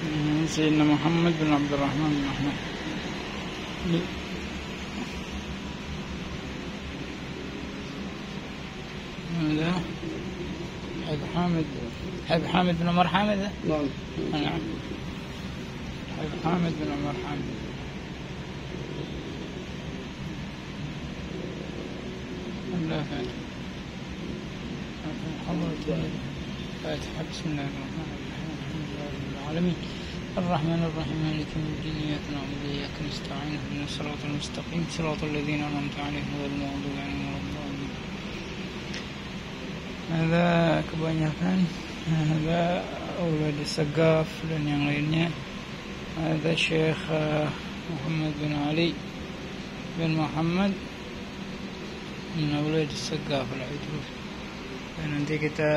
سيدنا محمد بن عبد الرحمن بن أحمد. هذا حبيب حامد بن عمر حامد. نعم حبيب حامد بن عمر حامد. فاتحة. بسم الله الرحمن الرحيم. الحمد لله رب العالمين الرحمن الرحيم مالك يوم الدين إياك نعبد وإياك نستعين اهدنا الصراط المستقيم صراط الذين أنعمت عليهم غير المغضوب عليهم ولا الضالين. هذا kebanyakan هذا أولاد السقاف dan yang lainnya. هذا Syekh Muhammad bin Ali bin Muhammad min أولاد السقاف العيدروس. Dan nanti kita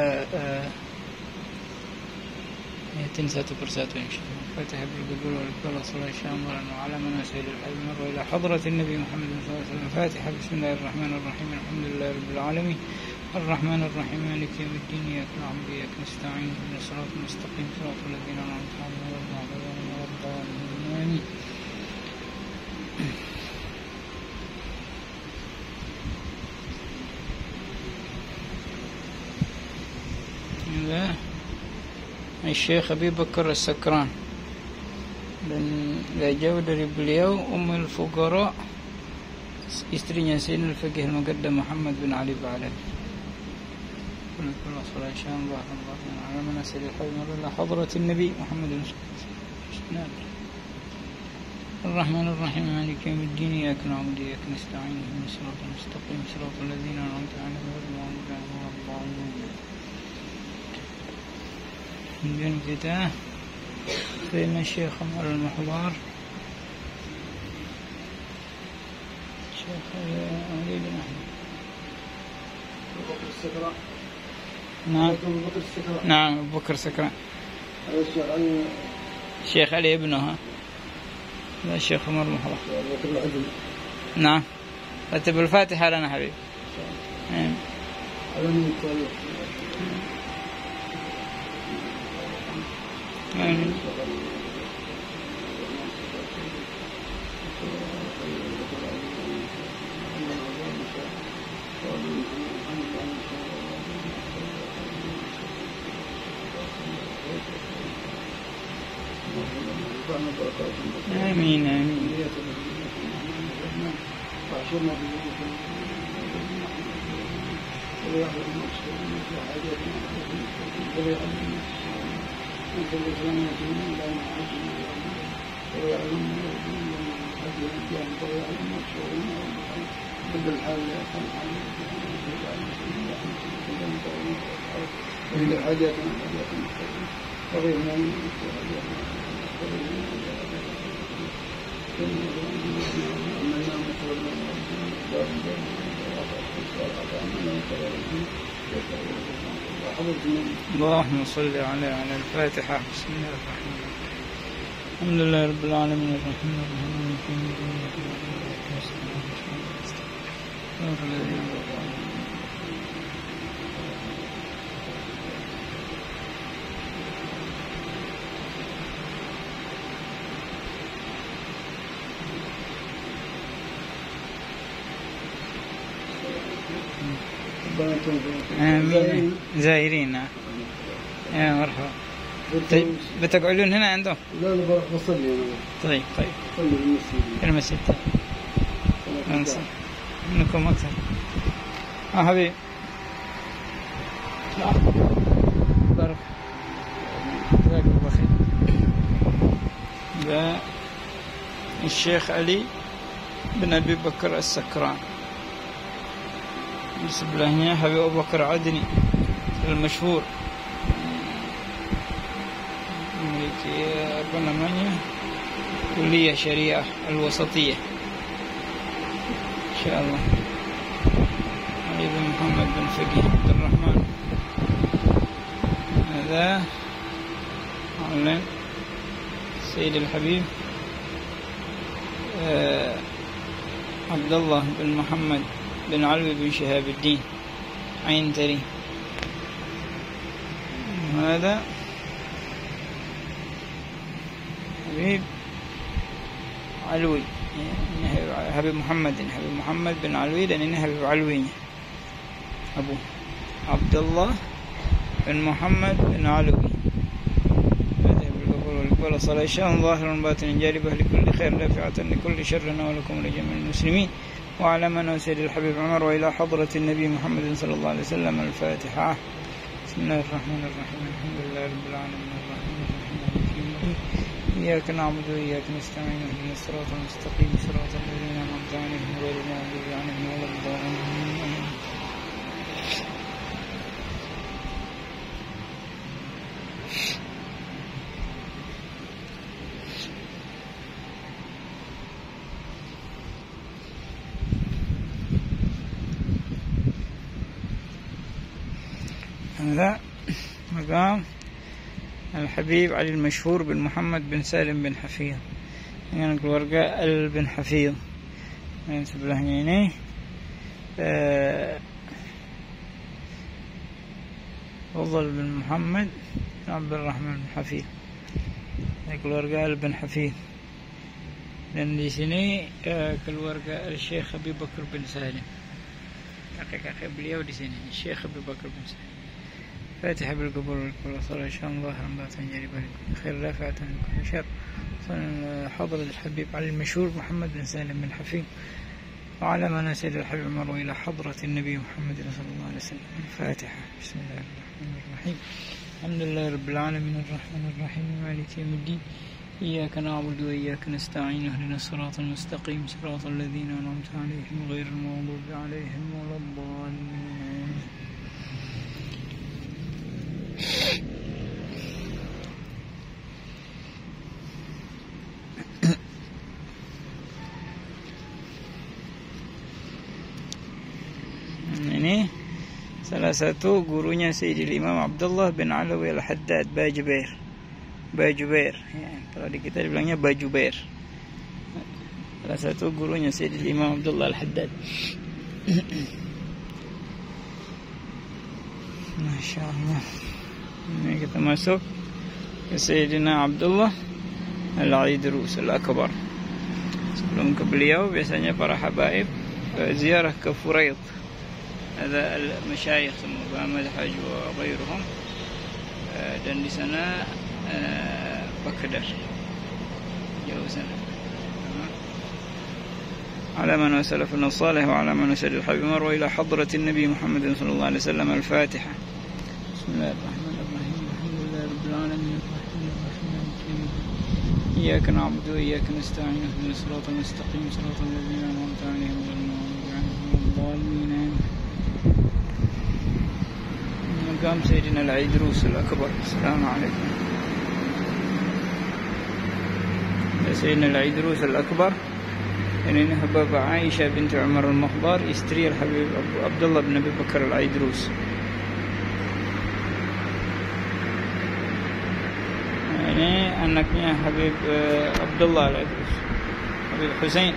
lihatin satu persatu insyaallah. Fatihah bergabung oleh Allah sallallahu alaihi wa ala manasihil al-ilm wa ila hadratin Nabi Muhammad sallallahu alaihi wasallam. Fatihah. Bismillahirrahmanirrahim. Alhamdulillahi rabbil alamin. الرحمن الرحيم مالك يوم الدين إياك نعبد وإياك نستعين اهدنا الصراط المستقيم صراط الذين أنعمت عليهم غير المغضوب عليهم ولا الضالين. آمين. Syekh Abi Bakar As-Sakran, dan gak jauh dari beliau Ummul Fuqara, istrinya Sayyidina Al-Faqih Al-Muqaddam Muhammad bin Ali Ba'alawi. Allah sallallahu alaihi wa sallam ala manasir al-hawm ila hadrat an-nabi Muhammad الرحمن الرحيم مالك يوم الدين إياك نعبد وإياك نستعين اهدنا الصراط المستقيم صراط الذين أنعمت عليهم غير المغضوب عليهم ولا الضالين. Kemudian kita Sayyidina Syekh Umar Al-Muhdar, Syekh Ali bin Ahmad. نعم أبو بكر السكران. الشيخ علي ابنه. لا الشيخ عمر المحضر. نعم رتب الفاتحة لنا حبيبي. آمين. آمين آمين. اللهم صل على الفاتحة. بسم الله الرحمن الرحيم. الحمد لله رب العالمين الرحمن الرحيم مالك يوم الدين إياك نعبد وإياك نستعين صراط الذين أنعمت عليهم. آمين. زائرين. يا مرحبا. طيب بتقعدون هنا عندهم؟ لا لا بصلي أنا. طيب صلي في المسجد. منكم أكثر. حبيبي. بارك. جزاك الله خير. ده الشيخ علي بن أبي بكر السكران. sebelahnya Habib Abu Bakar Adni المشهور, memiliki kuliah syariah al-wasatiyah insyaallah. Ali bin Muhammad bin Faqih Abdul Rahman. هذا علم سيد الحبيب عبد الله بن محمد بن علوي بن شهاب الدين عينتري. هذا حبيب علوي حبيب محمد بن علوي dan ini Habib Alwinya Abu Abdullah bin Muhammad bin Alwi. والقبول صلاة شان ظاهر باطن جالبة لكل خير دافعة لكل شر ولكم ولجميع المسلمين وعلى من سيد الحبيب عمر وإلى حضرة النبي محمد صلى الله عليه وسلم. الفاتحة. بسم الله الرحمن الرحيم. الحمد لله رب العالمين الرحمن الرحيم إياك نعبد وإياك نستعين اهدنا الصراط المستقيم صراط الذين أنعمت عليهم غير المغضوب عليهم ولا الضالين. هذا مقام الحبيب علي المشهور بن محمد بن سالم بن حفيظ يعني keluarga بن حفيظ yang sebelahnya ini فضل بن محمد بن عبد الرحمن بن حفيظ keluarga بن حفيظ dan di sini keluarga Syekh Abi Bakar bin Salim kakek-kakek beliau di sini Syekh Abi Bakar bin Salim. فاتحة بالقبول والكل صلاة شان ظاهرا باطن جانبا خير رافعة لكل شر. حضرة الحبيب علي المشهور محمد بن سالم بن حفيظ وعلى من سيد الحبيب عمر وإلى حضرة النبي محمد صلى الله عليه وسلم. الفاتحة. بسم الله الرحمن الرحيم. الحمد لله رب العالمين الرحمن الرحيم مالك يوم الدين إياك نعبد وإياك نستعين اهدنا الصراط المستقيم صراط الذين أنعمت عليهم غير المغضوب عليهم ولا الضالين. Ini salah satu gurunya Sayyidil Imam Abdullah bin Alawi Al-Haddad Bajubair ya, kalau di kita dibilangnya Bajubair. Salah satu gurunya Sayyidil Imam Abdullah Al-Haddad. Masya Allah. Ini kita masuk ke Sayyidina Abdullah Al-Aidrus Al-Akbar. Sebelum ke beliau biasanya para habaib ziarah ke Furaid. Ada al-masyayikh semua Ahmad Haj wa ghairuhum dan di sana Bakdar jauh sana. على من وسلفنا الصالح وعلى من وسل الحبيب عمر وإلى حضرة النبي محمد صلى الله عليه وسلم. الفاتحة. بسم الله الرحمن الرحيم. الحمد لله رب العالمين الرحمن الرحيم إياك نعبد وإياك نستعين اهدنا الصراط المستقيم صراط الذين أنعمت عليهم غير المغضوب عليهم ولا الضالين. مقام سيدنا العيدروس الأكبر. السلام عليكم. سيدنا العيدروس الأكبر ini Bapak Aisyah binti Umar al-Makhbar, istri Al-Habib Abdullah bin Abi Bakar Al-Aidrus. Ini anaknya Habib Abdullah Al-Aidrus, Habib Husain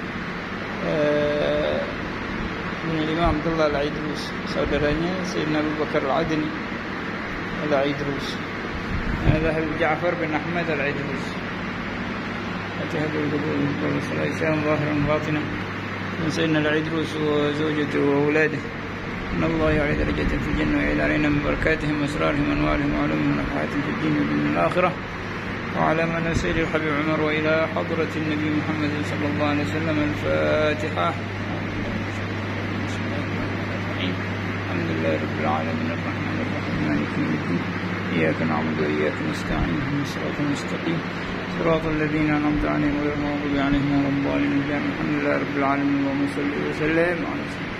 bin Imam Abdullah Al-Aidrus, saudaranya Sayyidina Abu Bakar Al-Adni Al-Aidrus. Ada Habib Ja'far bin Ahmad Al-Aidrus. فاتحة بالقبول والصلاة شان ظاهرا باطنا من سيدنا العيدروس وزوجته وأولاده إن الله يعلي درجة في الجنة ويعلى علينا من بركاتهم وأسرارهم وأنوارهم وعلومهم ونفحاتهم في الدين والدنيا والآخرة وعلى من سيد الحبيب عمر وإلى حضرة النبي محمد صلى الله عليه وسلم. الفاتحة. بسم الله الرحمن الرحيم. الحمد لله رب العالمين الرحمن الرحيم مالك يوم الدين إياك نعبد وإياك نستعين اهدنا الصراط المستقيم صراط الذين أنعمت عليهم غير المغضوب عليهم ولا الضالين. الحمد لله رب العالمين اللهم صل وسلم على سيدنا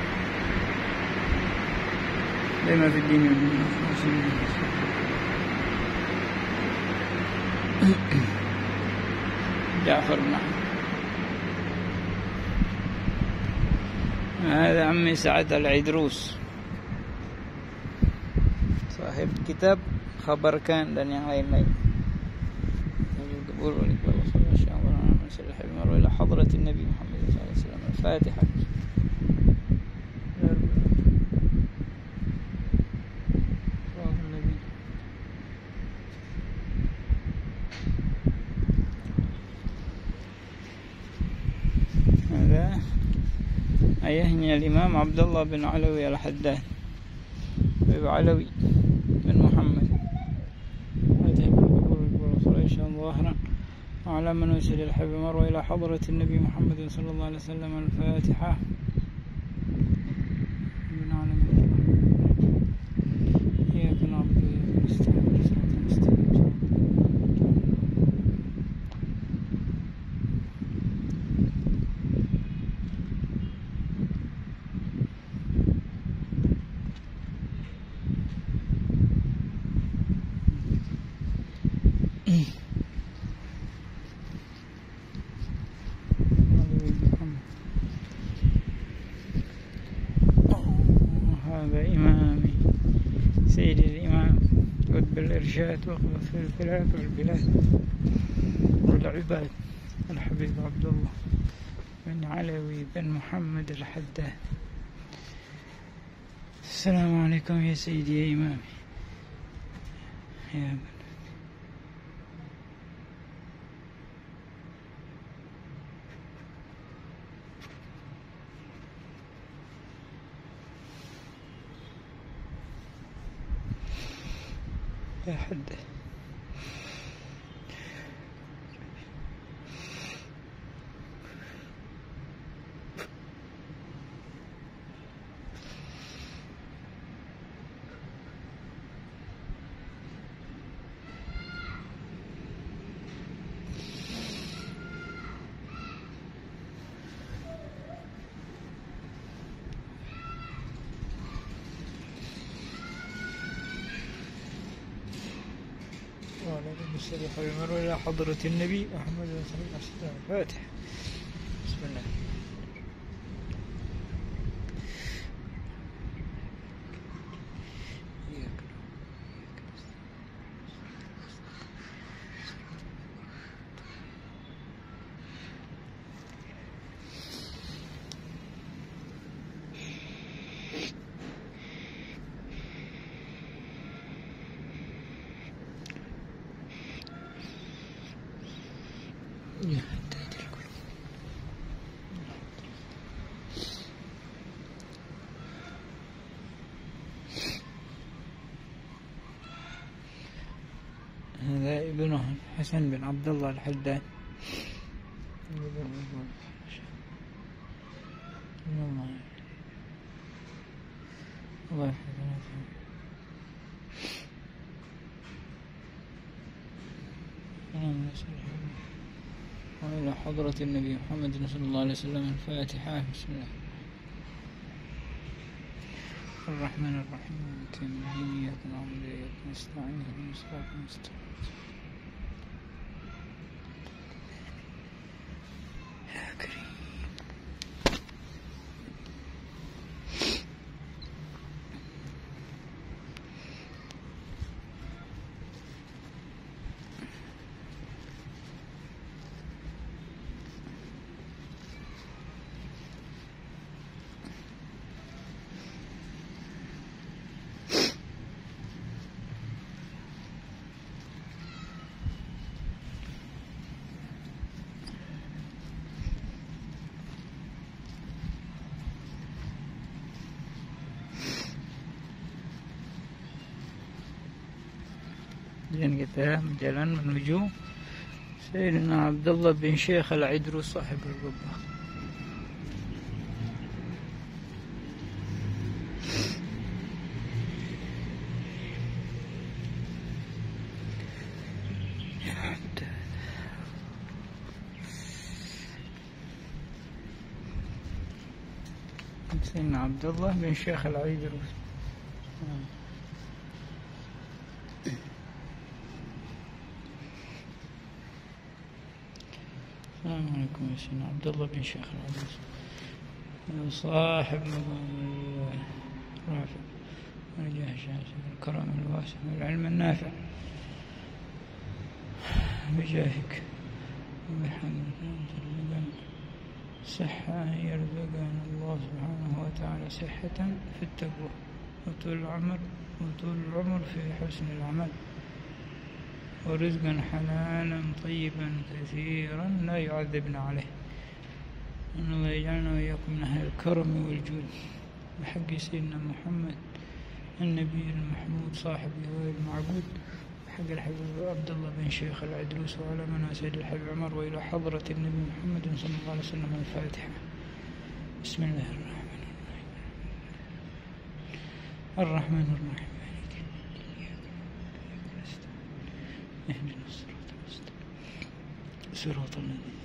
لما في الدين والدنيا. جعفر بن أحمد. هذا عمي سعد العيدروس صاحب كتاب خبر كان dan yang lain-lain. إلى حضرة النبي محمد صلى الله عليه وسلم. الفاتحة. ayahnya Imam Abdullah bin Alawi Al-Haddad, Habib Alawi bin Muhammad. إن شاء الله ظاهرا وعلى من وسل الحب مروى إلى حضرة النبي محمد صلى الله عليه وسلم. الفاتحة. إياك نعبد وإياك نستعين صراط المستقيم. هذا إمامي سيد الإمام قطب الإرشاد وقف في البلاد والبلاد والعباد الحبيب عبد الله بن علوي بن محمد الحداد. السلام عليكم يا سيدي يا إمامي يا يا حد. المرء إلى حضرة النبي محمد صلى الله عليه وسلم. فاتح. بسم الله. هذا ابنه حسن بن عبد الله الحداد. الله يحفظه. وإلى حضرة النبي محمد صلى الله عليه وسلم. الفاتحة. بسم الله الرحمن الرحيم. إياك نعبد وإياك نستعين اهدنا الصراط المستقيم. يا كريم. Dan kita berjalan menuju Sayyidina Abdullah bin Syekh Al-Idrus sahib al-Gubbah. Sayyidina Abdullah bin Syekh Al-Idrus. السلام عليكم يا سيدنا عبد الله بن شيخ العزيز صاحب رافع ونجاه الشاسع الكرم الواسع والعلم النافع بجاهك وبحمد صحة يرزقنا الله سبحانه وتعالى صحة في التقوى وطول العمر في حسن العمل ورزقا حلالا طيبا كثيرا لا يعذبنا عليه أن الله يجعلنا وإياكم من أهل الكرم والجود بحق سيدنا محمد النبي المحمود صاحب الهوى المعبود، بحق الحبيب عبد الله بن شيخ العدروس، وعلى مناسيد الحبيب عمر، وإلى حضرة النبي محمد صلى الله عليه وسلم. الفاتحة. بسم الله الرحمن الرحيم اهدنا الصراط المستقيم صراط الذين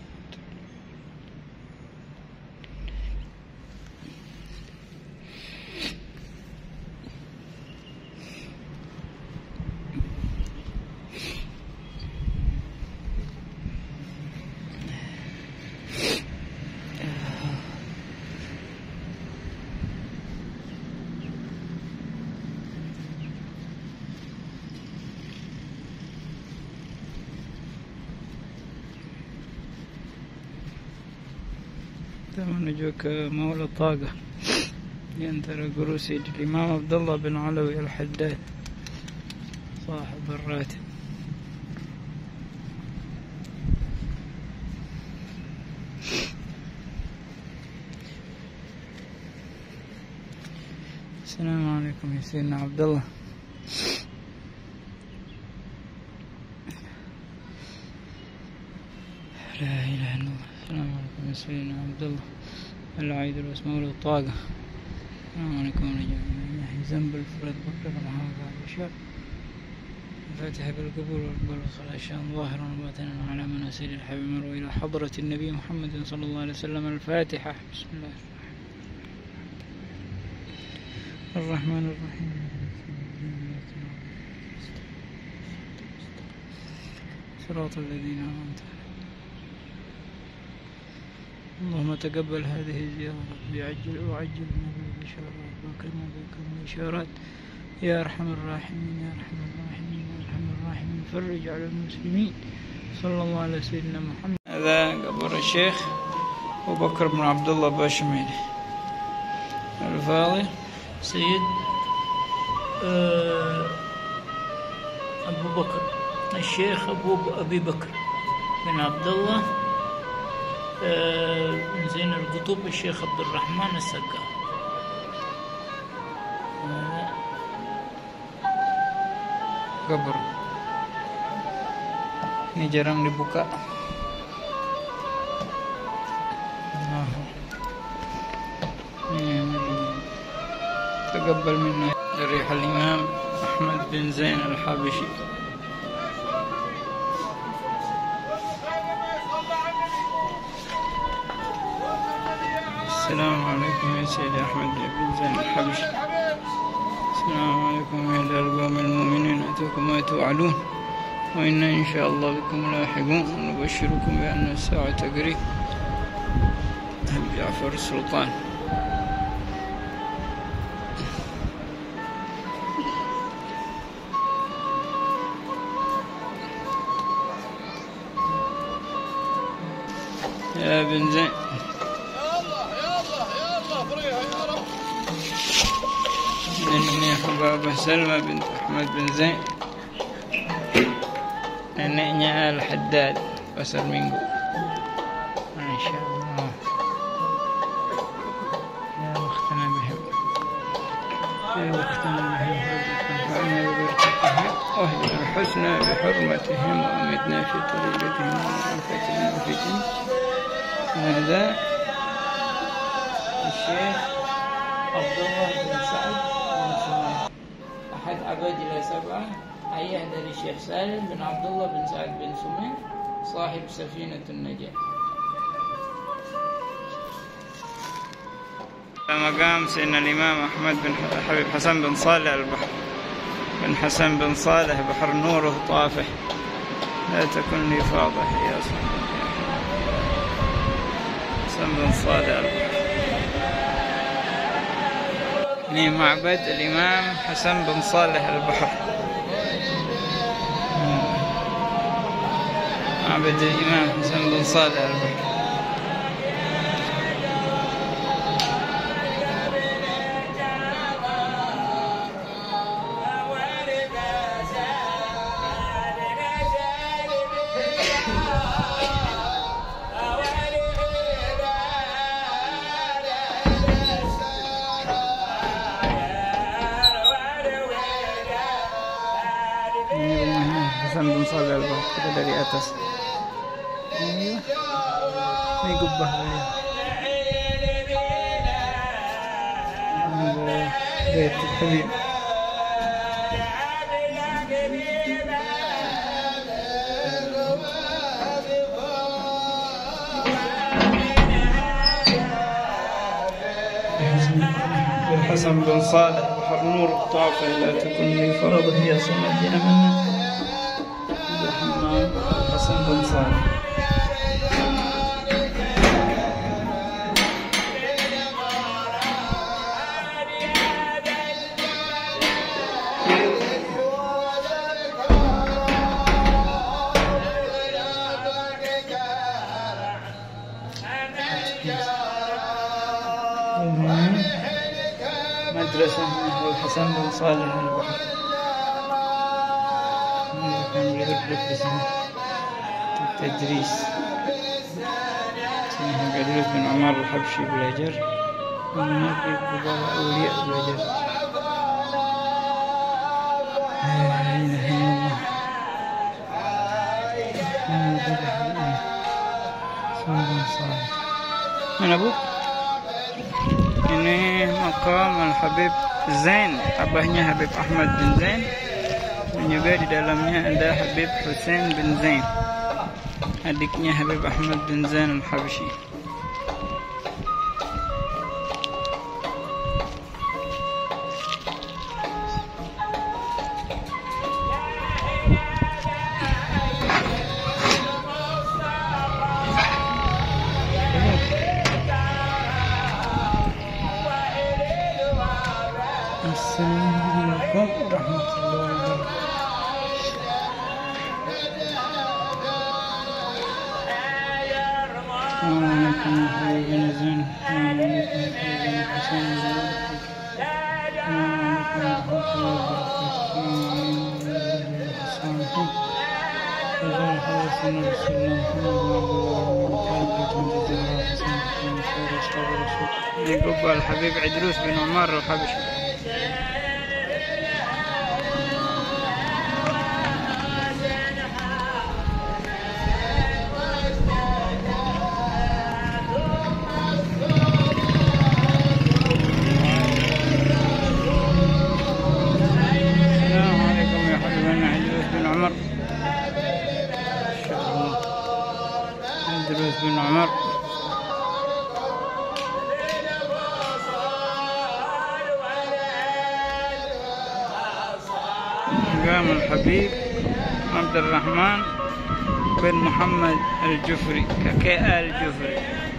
نجوك مولى طاقة ينترى قروسي الإمام عبد الله بن علوي الحداد صاحب الراتب. السلام عليكم يا سيدنا عبد الله. لا إله إلا الله. السلام عليكم يا سيدنا عبد الله العيد الأسماء والطاقة. السلام عليكم ورجال ذنب الفرد بكر بعد الشر. الفاتحة بالقبول والقبول والخلاص ظاهرا وباطنا على مناسير الحبيب مروي إلى حضرة النبي محمد صلى الله عليه وسلم. الفاتحة. بسم الله الرحمن الرحيم. صراط الذين أنعمت عليهم. اللهم تقبل هذه الزيارة وعجل النبي بشارات وكرم بكم الإشارات يا أرحم الراحمين يا أرحم الراحمين يا أرحم الراحمين. فرج على المسلمين صلى الله على سيدنا محمد. هذا قبر الشيخ أبو بكر بن عبد الله باشميلي الفاضل سيد أبو بكر الشيخ أبي بكر بن عبد الله بن زين القطب الشيخ عبد الرحمن السقا. قبر ini jarang dibuka. تقبل منا ضريح الإمام أحمد بن زين الحابشي. السلام عليكم يا سيدي أحمد بن زين الحبشي. السلام عليكم يا القوم المؤمنين أتوكم ما توعدون وإنا إن شاء الله بكم لاحقون ونبشركم بأن الساعة قريب. أبي جعفر السلطان. يا بن زين إني حبابة سلمى بنت أحمد بن زين نعنى الحداد بسر منقو ما شاء الله. يا وقتنا بهم يا وقتنا بهم فأنا ببركتهم واهدنا الحسنى بحرمتهم وأمدنا في طريقتهم وعافتنا وفتن. هذا الشيخ عبد الله بن سعد بن سمين أحد عبادلة سبعة أيها dari الشيخ سالم بن عبد الله بن سعد بن سمين صاحب سفينة النجاة. مقام سيدنا الإمام أحمد بن حبيب حسن بن صالح البحر بن حسن بن صالح بحر نوره طافح لا تكن لي فاضح يا صاحبي حسن بن صالح البحر. معبد الإمام حسن بن صالح البحر. معبد الإمام حسن بن صالح البحر. kita dari atas. Ini gubah beliau. Bait Habib. الحسن بن صالح بحر نور الطاقة لا تكن لي فرض هي صمد أمنا عبد الرحمن الحسن بن صالح. مدرسة الحسن بن صالح البحر. هذا كان يدرس باسمه التدريس. اسمه عدروس بن عمر الحبشي بلاجر. وهناك قبال أولياء بلاجر. لا إله إلا الله. الحسن بن صالح. من أبوك؟ Ini makam Al-Habib Zain, abahnya Habib Ahmad bin Zain, dan juga di dalamnya ada Habib Hussein bin Zain, adiknya Habib Ahmad bin Zain Al-Habshi. Assalamualaikum warahmatullahi Ini Gubal Habib Idrus bin Umar Al-Habshi. عدروس بن عمر قام الحبيب عبد الرحمن بن محمد الجفري ككاء الجفري.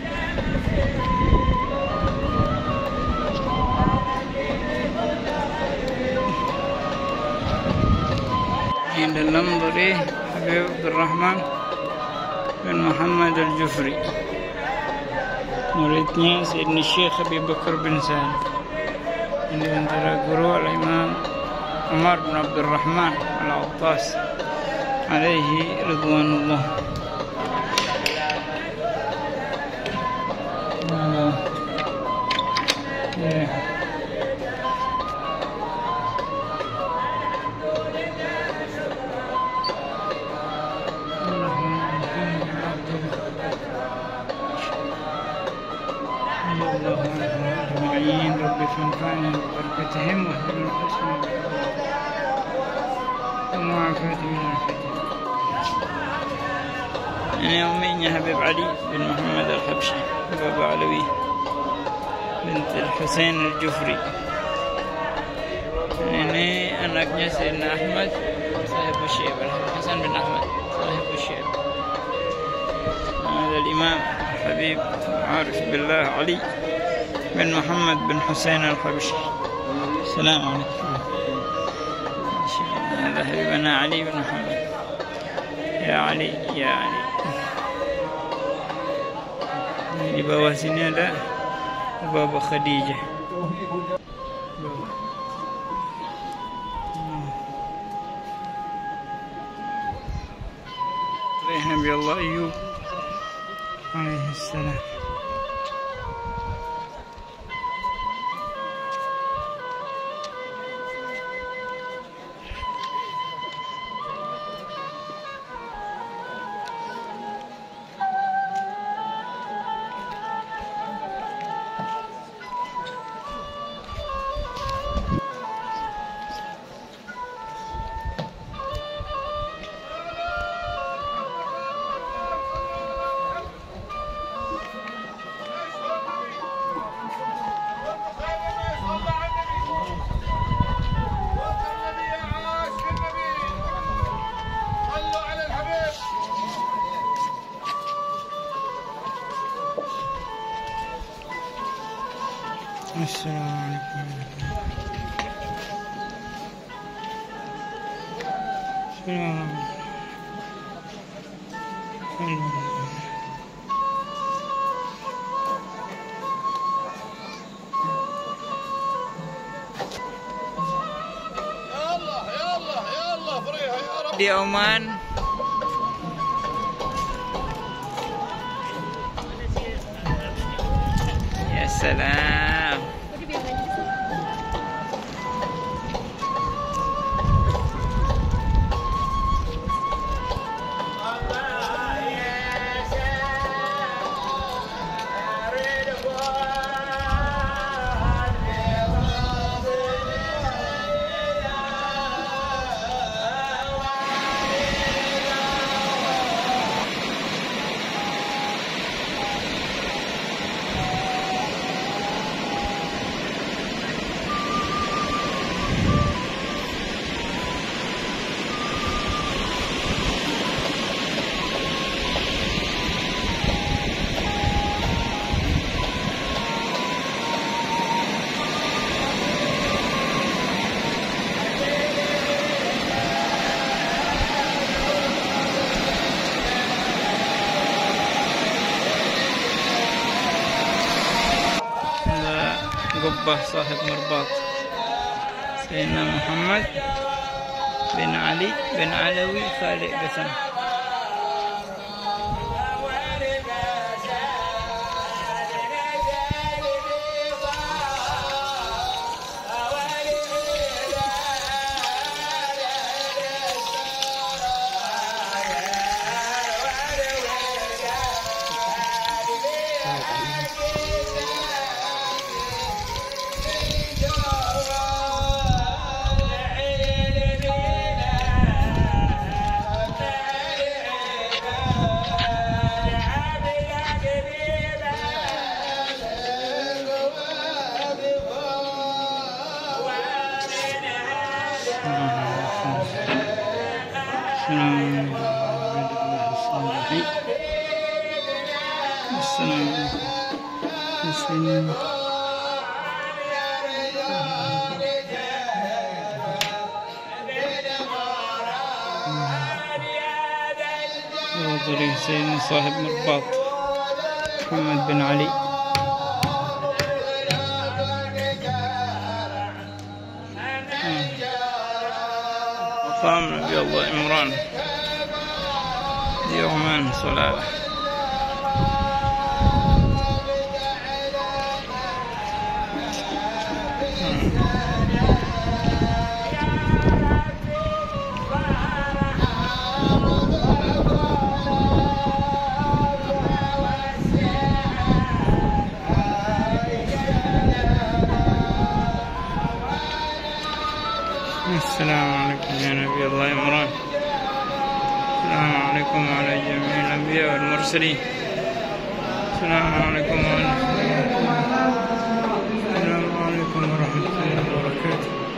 عند النمبري حبيب عبد الرحمن بن محمد الجفري muridnya Sayyidina Syekh Habib Bakar bin Salim. Ini antara guru al-Imam Umar bin Abdul Rahman al-Attas alaihi ridwanullah. ربي فانفعنا ببركتهم واهدنا الحسن ومعافاة من الفتن. أنا أمي حبيب علي بن محمد الحبشي بابا علوي بنت الحسين الجفري. Ini anaknya Sayyidina Ahmad Sahib Syekh Hasan bin Ahmad Sahib Syekh. هذا الإمام حبيب عارف بالله علي بن محمد بن حسين الحبشي. السلام عليكم. هذا حبيبنا علي بن محمد. يا علي يا علي. Di bawah sini ada Baba Khadijah. Nabi Allah Ayyub alaihi salam. السلام عليكم. السلام عليكم. di Oman. Ya salam. قبة صاحب مرباط سيدنا محمد بن علي بن علوي خالق قسم. سيدنا صاحب مرباط محمد بن علي. مقام نبي الله عمران دي عمان صلاة. السلام عليكم يا نبي الله عمران. السلام عليكم وعلى جميع الأنبياء والمرسلين. السلام عليكم ورحمة الله وبركاته.